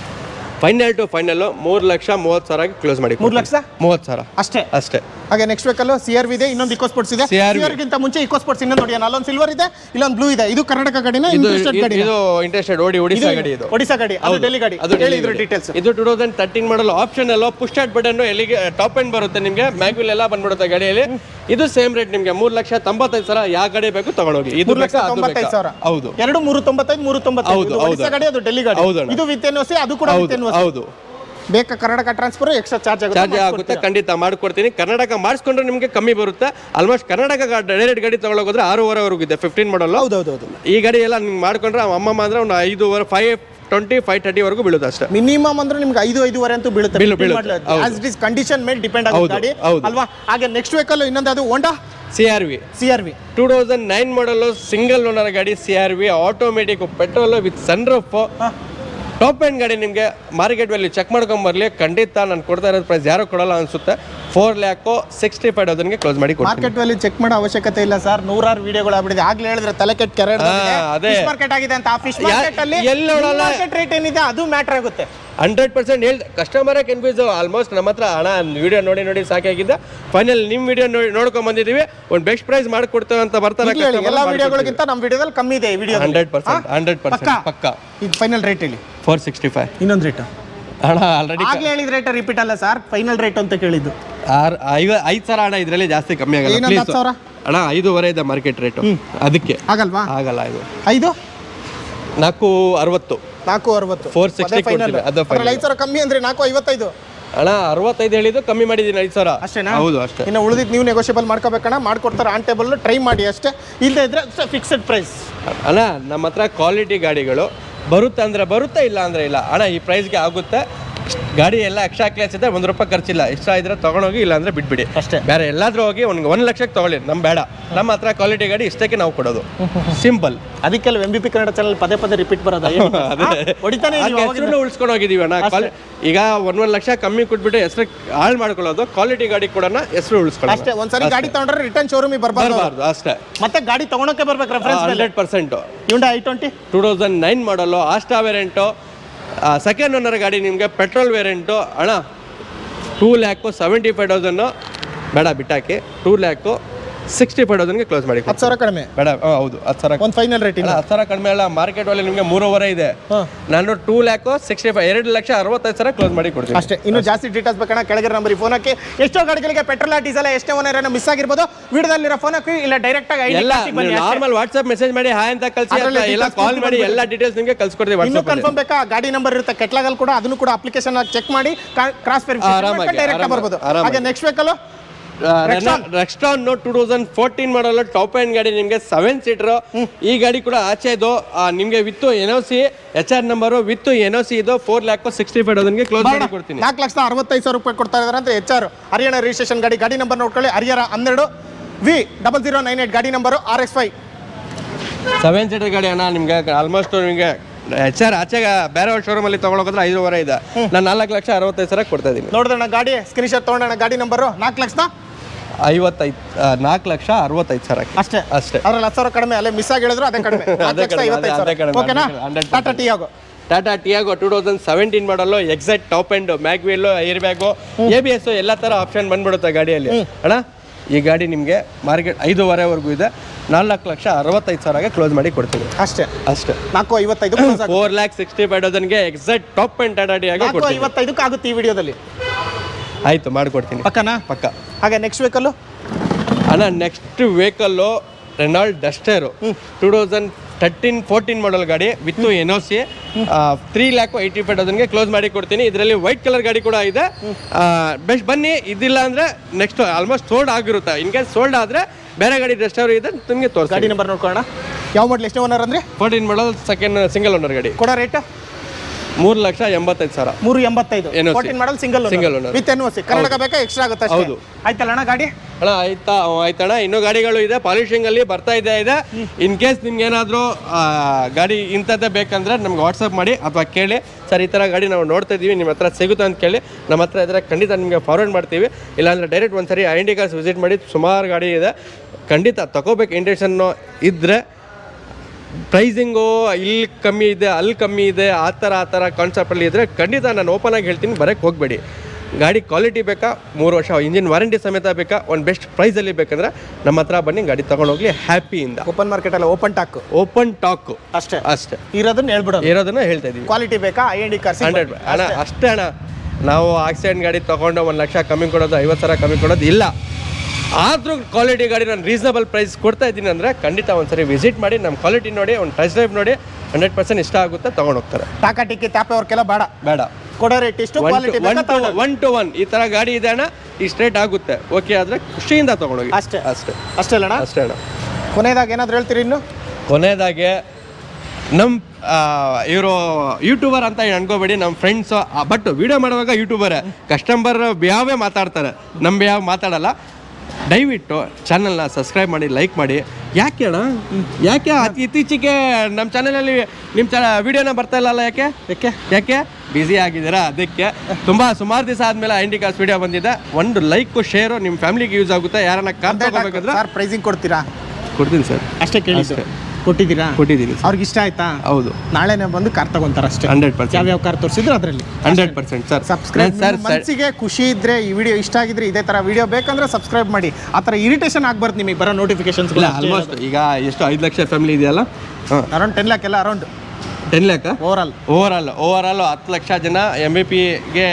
ಫೈನಲ್ ಟು ಫೈನಲ್ ಮೂರ್ ಲಕ್ಷ ಮೂವತ್ತು ಸಾವಿರ ಕ್ಲೋಸ್ ಮಾಡಿ. ಮೂರ್ ಲಕ್ಷ ಮೂವತ್ತು ಸಾವಿರ ಅಷ್ಟೇ ಅಷ್ಟೇ. ಹಾಗೆ next vehicle C R V ಇದೆ, ಇನ್ನೊಂದು ಇಕೋ ಸ್ಪೋರ್ಟ್ಸ್ ಇದೆ. ಸಿಆರ್ ಗಿಂತ ಮುಂಚೆ ಇಕೋ ಸ್ಪೋರ್ಟ್ಸ್ ಇನ್ನೊಂದು ನೋಡಿ, ಅಲ್ಲೊಂದು ಸಿಲ್ವರ್ ಇದೆ, ಇಲ್ಲೊಂದು ಬ್ಲೂ ಇದೆ. ಇದು ಕರ್ನಾಟಕ ಗಾಡಿನ ಇಂಟ್ರೆಸ್ಟೆಡ್ ಗಾಡಿ? ಇದು ಇಂಟ್ರೆಸ್ಟೆಡ್ ಓಡಿ ಒಡಿಶಾ ಗಾಡಿ. ಇದು ಒಡಿಶಾ ಗಾಡಿ, ಅದು ಡೆಲ್ಲಿ ಗಾಡಿ. ಅದು ಹೇಳಿ ಇದ್ರ ಡೀಟೇಲ್ಸ್. ಇದು two thousand thirteen model option ಎಲ್ಲ ಪುಷ್ ಸ್ಟಾರ್ಟ್ ಬಟನ್, ಎಲ್ಲಿಗೆ ಟಾಪ್ ಎಂಡ್ ಬರುತ್ತೆ ನಿಮಗೆ, ಮ್ಯಾಗ್ವಿಲ್ ಎಲ್ಲ ಬಂದ್ಬಿಡುತ್ತೆ ಗಾಡಿಯಲ್ಲಿ. ಇದು ಸೇಮ್ ರೇಟ್ ನಿಮಗೆ ಮೂರ್ ಲಕ್ಷ ತೊಂಬತ್ತೈದು ಸಾವಿರ. ಯಾವ ಗಾಡಿ ಬೇಕು ತಗೊಂಡೋಗಿ. ಇದು ಲಕ್ಷ ತೊಂಬತ್ತೈದು ಸಾವಿರ. ಹೌದು, ಎರಡು ಮೂರು ತೊಂಬತ್ತೈದು ಮೂರು ತೊಂಬತ್ತೈದು. ಒಡಿಶಾ ಗಾಡಿ, ಅದು ಡೆಲ್ಲಿ ಗಾಡಿ. ಇದು ವಿತ್ ಎನ್ ಒ ಸಿ, ಅದು ಕೂಡ ವಿತ್ ಎನ್ ಒ ಸಿ. ಹೌದು. ಬೇಕಾ ಕರ್ನಾಟಕ ಟ್ರಾನ್ಸ್ಫರ್ ಎಕ್ಸ್ಟ್ರಾ ಚಾರ್ಜ್ ಆಗುತ್ತೆ? ಚಾರ್ಜ್ ಆಗುತ್ತೆ, ಖಂಡಿತ ಮಾಡ್ಕೊಡ್ತೀನಿ. ಕರ್ನಾಟಕ ಮಾಡಿಸ್ಕೊಂಡ್ರೆ ನಿಮಗೆ ಕಮ್ಮಿ ಬರುತ್ತೆ. ಆಲ್ಮೋಸ್ಟ್ ಕರ್ನಾಟಕ ಡೈರೆಕ್ಟ್ ಗಾಡಿ ತಗೊಳೋದ್ರೆ ಆರೂವರೆವರೆಗೂ ಇದೆ, ಫಿಫ್ಟೀನ್ ಮಾಡಲ್. ಹೌದೌದು. ಈ ಗಾಡಿ ಎಲ್ಲ ನಿಮ್ಗೆ ಮಾಡ್ಕೊಂಡ್ರೆ ಅಮ್ಮಮ್ಮ ಅಂದ್ರೆ ಒಂದು ಐದೂವರೆ ಫೈವ್ ಟ್ವೆಂಟಿ ಫೈವ್ ತರ್ಟಿ ವರೆಗೂ ಬೀಳುತ್ತೆ ಅಷ್ಟೇ. ಮಿನಿಮಮ್ ಅಂದ್ರೆ ನಿಮ್ಗೆ ಐದು ಐದುವರೆ ಅಂತೂ ಬೀಳುತ್ತೆ. ಕಂಡೀಷನ್ ಮೇಲೆ ಡಿಪೆಂಡ್ ಆಗುತ್ತೆ ಗಾಡಿ ಅಲ್ವಾ. ಹಾಗೆ ನೆಕ್ಸ್ಟ್ ವೆಹಿಕಲ್ ಇನ್ನೊಂದು ಅದು Honda C R V. C R V two thousand nine model single owner ಗಾಡಿ. C R V automatic, petrol with sun roof, top end ಗಾಡಿ. ನಿಮಗೆ ಮಾರ್ಕೆಟ್ ವ್ಯಾಲ್ಯೂ ಚೆಕ್ ಮಾಡ್ಕೊಂಬರ್ಲಿ. ಖಂಡಿತ ನಾನು ಕೊಡ್ತಾ ಇರೋದು ಪ್ರೈಸ್ ಯಾರು ಕೊಡಲ್ಲ ಅನ್ಸುತ್ತೆ. ಫೋರ್ ಲ್ಯಾಕು ಸಿಕ್ಸ್ಟಿ ಫೈವ್ ತೌಸಂಡ್ಗೆ ಕ್ಲೋಸ್ ಮಾಡಿ. ಮಾರ್ಕೆಟ್ ವ್ಯಾಲ್ಯೂ ಚೆಕ್ ಮಾಡೋ ಅವಶ್ಯಕತೆ ಇಲ್ಲ ಸರ್, ನೂರಾರು ವಿಡಿಯೋಗಳು ಆಗ್ಬಿಟ್ಟಿದೆ. ಆಗ್ಲೇ ಹೇಳಿದ್ರೆ ತಲೆ ಕೆಟ್ಟ ಕೆರೆ ಮಾರ್ಕೆಟ್ ಆಗಿದೆ ಅಂತ. ಆ ಫಿಶ್ ಮಾರ್ಕೆಟ್ ಅಲ್ಲಿ ಮಾರ್ಕೆಟ್ ರೇಟ್ ಏನಿದೆ ಅದು ಮ್ಯಾಟರ್ ಆಗುತ್ತೆ. ಹಂಡ್ರೆಡ್ ಪರ್ಸೆಂಟ್ ಹೇಳ್ದೆ, ಕಸ್ಟಮರೇ ಕನ್ಫ್ಯೂಸ್. ಆಲ್ಮೋಸ್ಟ್ ನಮ್ಮ ಹತ್ರ ಹಣ ವಿಡಿಯೋ ನೋಡಿ ನೋಡಿ ಸಾಕಾಗಿದ್ದ. ಫೈನಲ್ ನಿಮ್ಮ ವಿಡಿಯೋ ನೋಡಿ ನೋಡ್ಕೊಂಡ್ ಬಂದಿದ್ದೀವಿ, ಒಂದು ಬೆಸ್ಟ್ ಪ್ರೈಸ್ ಮಾಡ್ಕೊಡ್ತೇವೆ ಅಂತ ಬರ್ತಾರೆ. ಎಲ್ಲ ವಿಡಿಯೋಗಳಿಗಿಂತ ನಮ್ಮ ವಿಡಿಯೋದಲ್ಲಿ ಕಮ್ಮಿ ಇದೆ video. Hundred percent hundred percent ಪಕ್ಕ. ಈಗ ಫೈನಲ್ ರೇಟ್ ಹೇಳಿ. Four sixty five. ಇನ್ನೊಂದು ರೇಟ್ ಹಣ ಆಲ್ರೆಡಿ ಆಗ್ಲೇ ಹೇಳಿದ ರೇಟ್ ರಿಪೀಟ್ ಅಲ್ಲ ಸರ್, ಫೈನಲ್ ರೇಟ್ ಅಂತ ಕೇಳಿದ್ದು. ಆರ್ ಐವ ಐದು ಸಾವಿರ ಹಣ ಇದರಲ್ಲಿ ಜಾಸ್ತಿ ಕಮ್ಮಿ ಆಗಲ್ಲ ಅಣ್ಣ. ಐದೂವರೆ ಇದೆ ಮಾರ್ಕೆಟ್ ರೇಟ್, ಅದಕ್ಕೆ ಆಗಲ್ವಾ? ಆಗಲ್ಲ. ಇದು ಐದು ನಾಲ್ಕು ಅರವತ್ತು. ನಾಲ್ಕು ಅರವತ್ತು ಫೋರ್ ಸಿಕ್ಸ್ಟಿ ಫೈನಲ್. ಅದು ಐದು ಸಾವಿರ ಕಮ್ಮಿ ಅಂದ್ರೆ ನಾಲ್ಕು ಐವತ್ತೈದು ಅಣ್ಣ. ಅರವತ್ತೈದು ಹೇಳಿದ್ದು ಕಮ್ಮಿ ಮಾಡಿದ್ದೀನಿ ಐದು ಸಾವಿರ ಅಷ್ಟೇನಾ? ಹೌದು ಅಷ್ಟೇ. ಇನ್ನು ಉಳಿದಿದ್ದು ನೀವು ನೆಗೋಷಿಯಬಲ್ ಮಾಡ್ಕೋಬೇಕಣ್ಣ, ಮಾಡ್ಕೊಡ್ತಾರೆ ಆನ್ ಟೇಬಲ್. ಟ್ರೈ ಮಾಡಿ ಅಷ್ಟೇ, ಇಲ್ಲದೆ ಇದ್ರೆ ಫಿಕ್ಸ್ಡ್ ಪ್ರೈಸ್. ಅಣ್ಣ ನಮ್ಮ ಹತ್ರ ಕ್ವಾಲಿಟಿ ಗಾಡಿಗಳು ಬರುತ್ತೆ ಅಂದ್ರೆ ಬರುತ್ತೆ, ಇಲ್ಲ ಅಂದ್ರೆ ಇಲ್ಲ ಅಣ್ಣ. ಈ ಪ್ರೈಸ್ಗೆ ಆಗುತ್ತೆ. ಗಾಡಿ ಎಲ್ಲ ಎಕ್ಸ್ಟ್ರಾ ಕ್ಲಾಸ್ ಇದೆ, ಒಂದು ರೂಪಾಯಿ ಖರ್ಚಿಲ್ಲ. ಎಕ್ಸ್ಟ್ರಾ ಇದ್ರೆ ತಗೊಂಡೋಗಿ, ಇಲ್ಲ ಅಂದ್ರೆ ಬಿಟ್ಬಿಡಿ ಅಷ್ಟೇ. ಬೇರೆ ಎಲ್ಲಾದ್ರೂ ಹೋಗಿ ಒಂದು ಒಂದು ಲಕ್ಷಕ್ಕೆ ತಗೊಳ್ಳಿ, ನಮ್ ಬೇಡ. ನಮ್ಮ ಹತ್ರ ಕ್ವಾಲಿಟಿ ಗಾಡಿ ಇಷ್ಟಕ್ಕೆ ನಾವು ಕೊಡೋದು, ಸಿಂಪಲ್. ಅದಕ್ಕೆಲ್ಲ M B P Kannada channel ಪದೇ ಪದೇ ರಿಪೀಟ್ ಬರೋದು. ಉಳಿಸ್ಕೊಂಡು ಹೋಗಿದೀವಿ ಅಣ್ಣ. ಈಗ ಒಂದ್ ಒಂದ್ ಲಕ್ಷ ಕಮ್ಮಿ ಕೊಟ್ಬಿಟ್ಟು ಹೆಸರು ಹಾಳು ಮಾಡ್ಕೊಳ್ಳೋದು. ಕ್ವಾಲಿಟಿ ಗಾಡಿ ಕೂಡ ಹೆಸರು ಉಳಿಸ್ಕೊಳ್ಳೋದು ಅಷ್ಟೇ. ಒಂದ್ಸರಿ ಗಾಡಿ ತಗೊಂಡ್ರೆ ರಿಟರ್ನ್ ಶೋರೂಮಿಗೆ ಬರಬಾರ್ದು ಅಷ್ಟೇ. ಮತ್ತೆ ಗಾಡಿ ತಗೊಳಕ್ಕೆ ಬರ್ಬೇಕು reference. Hundred percent. Hyundai i twenty two thousand nine model Asta variant, second owner ಗಾಡಿ. ನಿಮಗೆ ಪೆಟ್ರೋಲ್ ವೇರಿಯಂಟು ಅಣ್ಣ. Two lakh seventy five thousand ಬೇಡ ಬಿಟ್ಟಾಕಿ. ಟೂ ಲ್ಯಾಕು ಸಿಕ್ಸ್ಟಿ ಫೈವ್ ತೌಸಂಡ್ಗೆ ಕ್ಲೋಸ್ ಮಾಡಿ ಹತ್ತು ಸಾವಿರ ಕಡಿಮೆ ಬೇಡ ಹೌದು ಹತ್ತು ಸಾವಿರ ಒಂದು ಫೈನಲ್ ರೇಟ್ ಇಲ್ಲ ಹತ್ತು ಸಾವಿರ ಕಡಿಮೆ ಅಲ್ಲ ಮಾರ್ಕೆಟ್ ಅಲ್ಲಿ ನಿಮಗೆ ಮೂರುವರೆ ಇದೆ ನಾನು ಟೂ ಲ್ಯಾಕ್ ಸಿಕ್ಸ್ಟಿ ಫೈವ್ ಎರಡು ಲಕ್ಷ ಅರವತ್ತೈದು ಸಾವಿರ ಕ್ಲೋಸ್ ಮಾಡಿ ಕೊಡ್ತೀನಿ ಅಷ್ಟೇ. ಇನ್ನು ಜಾಸ್ತಿ ಡೀಟೇಲ್ಸ್ ಬೇಕಣ್ಣ ಕೆಳಗೆ ನಂಬರ್ ಫೋನ್ ಹಾಕಿ. ಎಷ್ಟೋ ಗಾಡಿಗಳಿಗೆ ಪೆಟ್ರೋಲ್ ಡೀಸೆಲ್ ಎಷ್ಟೇ ಓನರ್ ಮಿಸ್ ಆಗಿರ್ಬೋದು ವಿಡಿಯೋದಲ್ಲಿರೋ ಫೋನ್ ಹಾಕಿ ಇಲ್ಲ ಡೈರೆಕ್ಟ್ ಆಗಿ ಎಲ್ಲ ನಾರ್ಮಲ್ ವಾಟ್ಸ್ಆಪ್ ಮೆಸೇಜ್ ಮಾಡಿ ಹಾಯ್ ಅಂತ ಕಳಿಸಿ ಎಲ್ಲ ಕಾಲ್ ಮಾಡಿ ಎಲ್ಲ ಡೀಟೇಲ್ಸ್ ನಿಮಗೆ ಕಳ್ಸಿಕೊಡ್ತೀವಿ ಇನ್ನು ವಾಟ್ಸ್ಆಪ್ ಕನ್ಫರ್ಮ್ ಬೇಕಾ ಗಾಡಿ ನಂಬರ್ ಇರುತ್ತೆ ಕೆಟ್ಲಾಗಲ್ ಕೂಡ ಅದನ್ನು ಕೂಡ ಅಪ್ಲಿಕೇಶನ್ ಚೆಕ್ ಮಾಡಿ ಕ್ರಾಸ್ ವೆರಿಫಿಕೇಶನ್ ಡೈರೆಕ್ಟ್ ಬರ್ಬೋದು. ಹಾಗೆ next vehicle Rexton two thousand fourteen model top end ಗಾಡಿ ನಿಮಗೆ ಸೆವೆನ್ ಸೀಟರ್. ಈ ಗಾಡಿ ಕೂಡ ಆಚೆ ಇದು ನಿಮಗೆ with N O C H R number with N O C ಇದು ಫೋರ್ ಲ್ಯಾಕ್ ಸಿಕ್ಸ್ಟಿ ಫೈವ್ ತೌಸಂಡ್ಗೆ ಕ್ಲೋಸ್ ಮಾಡಿ ಕೊಡ್ತೀನಿ. ನಾಲ್ಕು ಲಕ್ಷದ ಅರವತ್ತೈದು ಸಾವಿರ ರೂಪಾಯಿ ಕೊಡ್ತಾ ಇದ್ದಾರೆ ಅಂತ ಎಚ್ ಆರ್ ಹರಿಯಾಣ ರಿಜಿಸ್ಟ್ರೇಷನ್ ಗಾಡಿ. ಗಾಡಿ ನಂಬರ್ ನೋಡ್ಕೊಳ್ಳಿ ಹರಿಯಾಣ ಹನ್ನೆರಡು V double zero nine eight ಗಾಡಿ number R X five seven seater ಗಾಡಿ ಅಣ್ಣ ನಿಮಗೆ ಆಲ್ಮೋಸ್ಟ್ ನಿಮಗೆ ಎಚ್ ಆರ್ ಆಚೆ ಬೇರೆ ಶೋರೂಮ್ ಅಲ್ಲಿ ತಗೊಳಕೋದ್ರೆ ಐದುವರೆ ಇದೆ. ನಾನು ನಾಲ್ಕು ಲಕ್ಷ ಅರವತ್ತೈದು ಸಾವಿರ ಕೊಡ್ತಾ ಇದ್ದೀನಿ. ನೋಡಿದ್ರಣ್ಣ ಗಾಡಿ ಸ್ಕ್ರೀನ್ ಶಾಟ್ ತೊಗೊಂಡಣ್ಣ ಗಾಡಿ ನಂಬರು ನಾಲ್ಕು ಲಕ್ಷದ ಐವತ್ತೈದು ನಾಲ್ಕು ಲಕ್ಷ ಅರವತ್ತೈದು ಸಾವಿರ ಅಷ್ಟೇ ಅಷ್ಟೇ. ಅದ್ರಲ್ಲಿ ಹತ್ತು ಸಾವಿರ ಕಡಿಮೆ ಅಲ್ಲೇ ಮಿಸ್ ಆಗಿ ಹೇಳಿದ್ರು ಅದೇ ಕಡಿಮೆ ಓಕೆನಾ. Tata Tiago Tata Tiago two thousand seventeen model exact top end mag wheel air bag A B S ಎಲ್ಲ ಥರ ಆಪ್ಷನ್ ಬಂದ್ಬಿಡುತ್ತೆ ಗಾಡಿಯಲ್ಲಿ ಅಣ್ಣ. ಈ ಗಾಡಿ ನಿಮಗೆ ಮಾರ್ಕೆಟ್ ಐದೂವರೆವರೆಗೂ ಇದೆ. ನಾಲ್ಕು ಲಕ್ಷ ಅರವತ್ತೈದು ಸಾವಿರಗೆ ಕ್ಲೋಸ್ ಮಾಡಿ ಕೊಡ್ತೀನಿ ಅಷ್ಟೇ ಅಷ್ಟೇ. ನಾಲ್ಕು ಐವತ್ತೈದು ಫೋರ್ ಲ್ಯಾಕ್ ಸಿಕ್ಸ್ಟಿ ಫೈವ್ ತೌಸಂಡ್ಗೆ exact top end Tata Tiago ಕೊಡ್ತೀನಿ. ಐವತ್ತೈದಕ್ಕೆ ಆಗುತ್ತೆ ಈ ವಿಡಿಯೋದಲ್ಲಿ. ಆಯ್ತು ಮಾಡಿಕೊಡ್ತೀನಿ ಪಕ್ಕನಾ ಪಕ್ಕ. ಹಾಗೆ ನೆಕ್ಸ್ಟ್ ವೆಹಿಕಲ್ಲು ಅಣ್ಣ next vehicle Renault Duster two thousand thirteen fourteen model ಗಾಡಿ with N O C three lakh eighty five ತೌಸಂಡ್ಗೆ ಕ್ಲೋಸ್ ಮಾಡಿ ಕೊಡ್ತೀನಿ. ಇದರಲ್ಲಿ ವೈಟ್ ಕಲರ್ ಗಾಡಿ ಕೂಡ ಇದೆ. ಬೆಸ್ಟ್ ಬನ್ನಿ, ಇದಿಲ್ಲ ಅಂದರೆ ನೆಕ್ಸ್ಟ್ ಆಲ್ಮೋಸ್ಟ್ ಸೋಲ್ಡ್ ಆಗಿರುತ್ತೆ. ಇನ್ ಕೇಸ್ ಸೋಲ್ಡ್ ಆದರೆ ಬೇರೆ ಗಾಡಿ ಡಸ್ಟರ್ ಇದೆ ನಿಮಗೆ ತೋರಿಸಿ. ಗಾಡಿ ನಂಬರ್ ನೋಡ್ಕೊಳ್ಳೋಣ. ಯಾವ ಮಾಡಲ್ ಎಷ್ಟೇ ಓನರ್ ಅಂದರೆ fourteen model second single owner ಗಾಡಿ. ಕೊಡೋ ರೇಟ್ ಮೂರು ಲಕ್ಷ ಎಂಬತ್ತೈದು ಸಾವಿರ ಮೂರು ಎಂಬತ್ತೈದು fourteen model single single owner with N O C Karnataka ಬೇಕಾ ಎಕ್ಸ್ಟ್ರಾ ಆಗುತ್ತೆ? ಹೌದು. ಆಯ್ತಲ್ಲ ಅಣ್ಣ ಗಾಡಿ ಅಣ್ಣ ಆಯ್ತಾ ಆಯ್ತಣ್ಣ. ಇನ್ನೂ ಗಾಡಿಗಳು ಇದೆ ಪಾಲಿಶಿಂಗ್ ಅಲ್ಲಿ ಬರ್ತಾ ಇದೆ ಇದೆ ಇನ್ ಕೇಸ್ ನಿಮ್ಗೆ ಏನಾದರೂ ಗಾಡಿ ಇಂಥದ್ದೇ ಬೇಕಂದ್ರೆ ನಮ್ಗೆ ವಾಟ್ಸಪ್ ಮಾಡಿ ಅಥವಾ ಕೇಳಿ ಸರ್ ಈ ಥರ ಗಾಡಿ ನಾವು ನೋಡ್ತಾ ಇದ್ದೀವಿ ನಿಮ್ಮ ಹತ್ರ ಸಿಗುತ್ತೆ ಅಂತ ಕೇಳಿ ನಮ್ಮ ಹತ್ರ ಇದ್ರೆ ಖಂಡಿತ ನಿಮಗೆ ಫಾರ್ವರ್ಡ್ ಮಾಡ್ತೀವಿ. ಇಲ್ಲಾಂದರೆ ಡೈರೆಕ್ಟ್ ಒಂದು ಸರಿ I N D cars visit ಮಾಡಿ ಸುಮಾರು ಗಾಡಿ ಇದೆ. ಖಂಡಿತ ತಗೋಬೇಕು ಇಂಟೆನ್ಷನ್ನು ಇದ್ದರೆ ಪ್ರೈಸಿಂಗು ಇಲ್ಲಿ ಕಮ್ಮಿ ಇದೆ ಅಲ್ಲಿ ಕಮ್ಮಿ ಇದೆ ಆ ಥರ ಆ ಥರ ಕಾನ್ಸೆಪ್ಟಲ್ಲಿ ಇದ್ದರೆ ಖಂಡಿತ ನಾನು ಓಪನ್ ಆಗಿ ಹೇಳ್ತೀನಿ ಬರೋಕ್ಕೆ ಹೋಗಬೇಡಿ. ಗಾಡಿ ಕ್ವಾಲಿಟಿ ಬೇಕಾ ಮೂರು ವರ್ಷ ಇಂಜಿನ್ ವಾರಂಟಿ ಸಮೇತ ಬೇಕಾ ಒಂದು ಬೆಸ್ಟ್ ಪ್ರೈಸಲ್ಲಿ ಬೇಕಂದ್ರೆ ನಮ್ಮ ಹತ್ರ ಬನ್ನಿ ಗಾಡಿ ತೊಗೊಂಡೋಗ್ಲಿ ಹ್ಯಾಪಿಯಿಂದ. ಓಪನ್ ಮಾರ್ಕೆಟಲ್ಲಿ ಓಪನ್ ಟಾಕ್ ಓಪನ್ ಟಾಕ್ ಅಷ್ಟೇ ಅಷ್ಟೇ ಇರೋದನ್ನ ಹೇಳ್ಬಿಡೋದು ಇರೋದನ್ನ ಹೇಳ್ತಾ ಇದ್ದೀವಿ. ಕ್ವಾಲಿಟಿ ಬೇಕಾ I N D cars hundred ಅಣ್ಣ ಅಷ್ಟೇ ಅಣ್ಣ. ನಾವು ಆಕ್ಸಿಡೆಂಟ್ ಗಾಡಿ ತೊಗೊಂಡು ಒಂದು ಲಕ್ಷ ಕಮ್ಮಿ ಕೊಡೋದು ಐವತ್ತು ಸಾವಿರ ಕಮ್ಮಿ ಕೊಡೋದು ಇಲ್ಲ. ಆದರೂ ಕ್ವಾಲಿಟಿ ಗಾಡಿ ನಾನು ರೀಸನಬಲ್ ಪ್ರೈಸ್ ಕೊಡ್ತಾ ಇದ್ದೀನಿ ಅಂದರೆ ಖಂಡಿತ ಒಂದ್ಸರಿ ವಿಸಿಟ್ ಮಾಡಿ ನಮ್ಮ ಕ್ವಾಲಿಟಿ ನೋಡಿ ಒಂದು ಟೆಸ್ಟ್ ಡ್ರೈವ್ ನೋಡಿ ಹಂಡ್ರೆಡ್ ಪರ್ಸೆಂಟ್ ಇಷ್ಟ ಆಗುತ್ತೆ ತೊಗೊಂಡು ಹೋಗ್ತಾರೆ. ಟಾಕಾ ಟಿಕ್ಕಿ ತಾಪೆ ಅವ್ರಿಗೆಲ್ಲ ಬೇಡ ಬೇಡ ಕೊಡೋ ರೇಟ್ ಇಷ್ಟು ಕ್ವಾಲಿಟಿ ಒನ್ ಟು ಒನ್ ಈ ಥರ ಗಾಡಿ ಇದೆ ಅಣ್ಣ ಈ ಸ್ಟ್ರೇಟ್ ಆಗುತ್ತೆ ಓಕೆ ಆದರೆ ಖುಷಿಯಿಂದ ತೊಗೊಂಡೋಗಿ ಅಷ್ಟೇ ಅಷ್ಟೇ ಅಷ್ಟೇ ಅಣ್ಣ ಅಷ್ಟೇ ಅಣ್ಣ. ಕೊನೆಯದಾಗ ಏನಾದ್ರು ಹೇಳ್ತೀರಿ ಇನ್ನು? ಕೊನೆಯದಾಗೆ ನಮ್ಮ ಇವರು ಯೂಟ್ಯೂಬರ್ ಅಂತ ಅನ್ಕೋಬೇಡಿ, ನಮ್ಮ ಫ್ರೆಂಡ್ಸು ಬಟ್ ವಿಡಿಯೋ ಮಾಡುವಾಗ ಯೂಟ್ಯೂಬರ್ ಕಸ್ಟಮರ್ ಯಾವೇ ಮಾತಾಡ್ತಾರೆ ನಮ್ಮ ಯಾವ ಮಾತಾಡಲ್ಲ. ದಯವಿಟ್ಟು ಚಾನಲ್ನ ಸಬ್ಸ್ಕ್ರೈಬ್ ಮಾಡಿ ಲೈಕ್ ಮಾಡಿ. ಯಾಕೆ ಅಣ್ಣ ಯಾಕೆ ಅತಿ ಇತ್ತೀಚೆಗೆ ನಮ್ಮ ಚಾನಲಲ್ಲಿ ನಿಮ್ಮ ಚ ವಿಡಿಯೋನ ಬರ್ತಾ ಇಲ್ಲ ಅಲ್ಲ ಯಾಕೆ ಯಾಕೆ ಯಾಕೆ ಬ್ಯುಸಿ ಆಗಿದ್ದೀರಾ? ಅದಕ್ಕೆ ತುಂಬ ಸುಮಾರು ದಿವಸ ಆದಮೇಲೆ I N D cars video ಬಂದಿದೆ. ಒಂದು ಲೈಕು ಶೇರು ನಿಮ್ಮ ಫ್ಯಾಮಿಲಿಗೆ ಯೂಸ್ ಆಗುತ್ತೆ. ಯಾರನ್ನ ಕಾರ್ ತಗೋಬೇಕಂದ್ರೆ ಸರ್ ಪ್ರೈಸಿಂಗ್ ಕೊಡ್ತೀರಾ? ಕೊಡ್ತೀನಿ ಸರ್. ಅಷ್ಟೇ ಕೇಳಿ ಕೊಟ್ಟಿದ್ದೀರಾ? ಕೊಟ್ಟಿದ್ದೀನಿ. ಅವ್ರಿಗೆ ಇಷ್ಟ ಆಯ್ತಾ? ಹೌದು. ನಾಳೆನೇ ಬಂದು ಕಾರ್ ತಗೊಂತಾರೆ ಅಷ್ಟೇ. ಹಂಡ್ರೆಡ್ ಪರ್ಸೆಂಟ್ ಯಾವ್ಯಾವ ಕಾರ್ ತೋರಿಸಿದ್ರು ಅದರಲ್ಲಿ hundred percent sir. Subscribe sir ಮನಸ್ಸಿಗೆ ಖುಷಿ ಇದ್ರೆ ಈ ವಿಡಿಯೋ ಇಷ್ಟ ಆಗಿದ್ರೆ ಇದೇ ತರ ವಿಡಿಯೋ ಬೇಕಂದ್ರೆ ಸಬ್ಸ್ಕ್ರೈಬ್ ಮಾಡಿ. ಆ ಥರ ಇರಿಟೇಷನ್ ಆಗ್ಬಾರ್ದು ನಿಮಗೆ ಬರೋ ನೋಟಿಫಿಕೇಶನ್ಸ್. ಆಲ್ಮೋಸ್ಟ್ ಈಗ ಎಷ್ಟು ಐದು ಲಕ್ಷ ಫ್ಯಾಮಿಲಿ ಇದೆಯಲ್ಲ ಅರೌಂಡ್ ಟೆನ್ ಲ್ಯಾಕ್ ಎಲ್ಲ around ten lakh over all over all over all ಹತ್ತು ಲಕ್ಷ ಜನ ಎಮ್ ಇ ಪಿಗೆ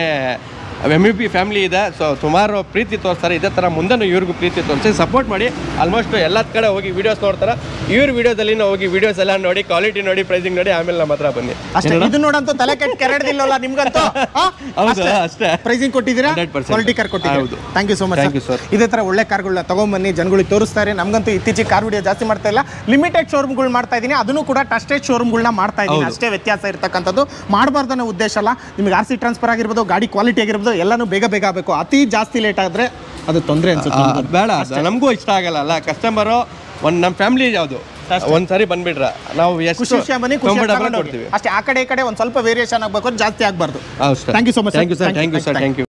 ಎಮ್ ಇ ಪಿ ಫ್ಯಾಮಿಲಿ ಇದೆ. ಸೊ ಸುಮಾರು ಪ್ರೀತಿ ತೋರಿಸ್ತಾರೆ. ಇದೇ ಥರ ಮುಂದೆನೂ ಇವ್ರಿಗೂ ಪ್ರೀತಿ ತೋರಿಸಿ ಸಪೋರ್ಟ್ ಮಾಡಿ. ಆಲ್ಮೋಸ್ಟ್ ಎಲ್ಲ ಕಡೆ ಹೋಗಿ ವೀಡಿಯೋಸ್ ನೋಡ್ತಾರೆ. ಇವ್ರ ವೀಡಿಯೋದಲ್ಲಿ ಹೋಗಿ ವೀಡಿಯೋಸ್ ಎಲ್ಲ ನೋಡಿ ಕ್ವಾಲಿಟಿ ನೋಡಿ ಪ್ರೈಸಿಂಗ್ ನೋಡಿ ಆಮೇಲೆ ನಮ್ಮ ಹತ್ರ ಬನ್ನಿ ಅಷ್ಟೇ. ಇದು ನೋಡಂತೂ ತಲೆ ಕೆಟ್ಟ ಕೆರಡ್ದಿಲ್ಲಲ್ಲ ನಿಮ್ಗಂತೂ. ಹೌದು ಅಷ್ಟೇ. ಪ್ರೈಸಿಂಗ್ ಕೊಟ್ಟಿದ್ದೀರಾ, ಕ್ವಾಲಿಟಿ ಕಾರ್ ಕೊಟ್ಟಿದ್ದೀರಾ. ಹೌದು. Thank you so much. Thank you sir. ಇದೇ ಥರ ಒಳ್ಳೆ ಕಾರ್ಗಳನ್ನ ತೊಗೊಂಬನ್ನಿ, ಜನಗಳಿಗೆ ತೋರಿಸ್ತಾರೆ. ನಮಗಂತೂ ಇತ್ತೀಚೆಗೆ ಕಾರ್ ವಿಡಿಯೋ ಜಾಸ್ತಿ ಮಾಡ್ತಾ ಇಲ್ಲ, ಲಿಮಿಟೆಡ್ ಶೋರೂಮ್ಗಳು ಮಾಡ್ತಾ ಇದ್ದೀನಿ. ಅದನ್ನು ಕೂಡ ಟಸ್ಟೆಡ್ ಶೋರೂಮ್ಗಳನ್ನ ಮಾಡ್ತಾ ಇದ್ದೀನಿ. ಅಷ್ಟೇ ವ್ಯತ್ಯಾಸ ಇರ್ತಕ್ಕಂಥದ್ದು. ಮಾಡಬಾರ್ದು ಅನ್ನೋ ಉದ್ದೇಶ ಅಲ್ಲ. ನಿಮಗೆ ಆರ್ ಸಿ ಟ್ರಾನ್ಸ್ಫರ್ ಆಗಿರ್ಬೋದು, ಗಾಡಿ ಕ್ವಾಲಿಟಿ ಆಗಿರ್ಬೋದು, ಎಲ್ಲನೂ ಬೇಗ ಬೇಗ ಆಗಬೇಕು. ಅತಿ ಜಾಸ್ತಿ ಲೇಟ್ ಆದರೆ ಅದು ತೊಂದರೆ ಅನ್ಸುತ್ತೆ. ಬೇಡ, ನಮಗೂ ಇಷ್ಟ ಆಗಲ್ಲ ಅಲ್ಲ. ಕಸ್ಟಮರು ಒಂದು ನಮ್ಮ ಫ್ಯಾಮಿಲಿ ಯಾವುದು ಒಂದ್ಸರಿ ಬಂದ್ಬಿಟ್ರ ನಾವು ಎಷ್ಟು ಅಷ್ಟೇ. ಆ ಕಡೆ ಈ ಕಡೆ ಒಂದು ಸ್ವಲ್ಪ ವೇರಿಯೇಷನ್ ಆಗಬೇಕು, ಜಾಸ್ತಿ ಆಗಬಾರ್ದು. Thank you so much. Thank you sir. Thank you sir. Thank you.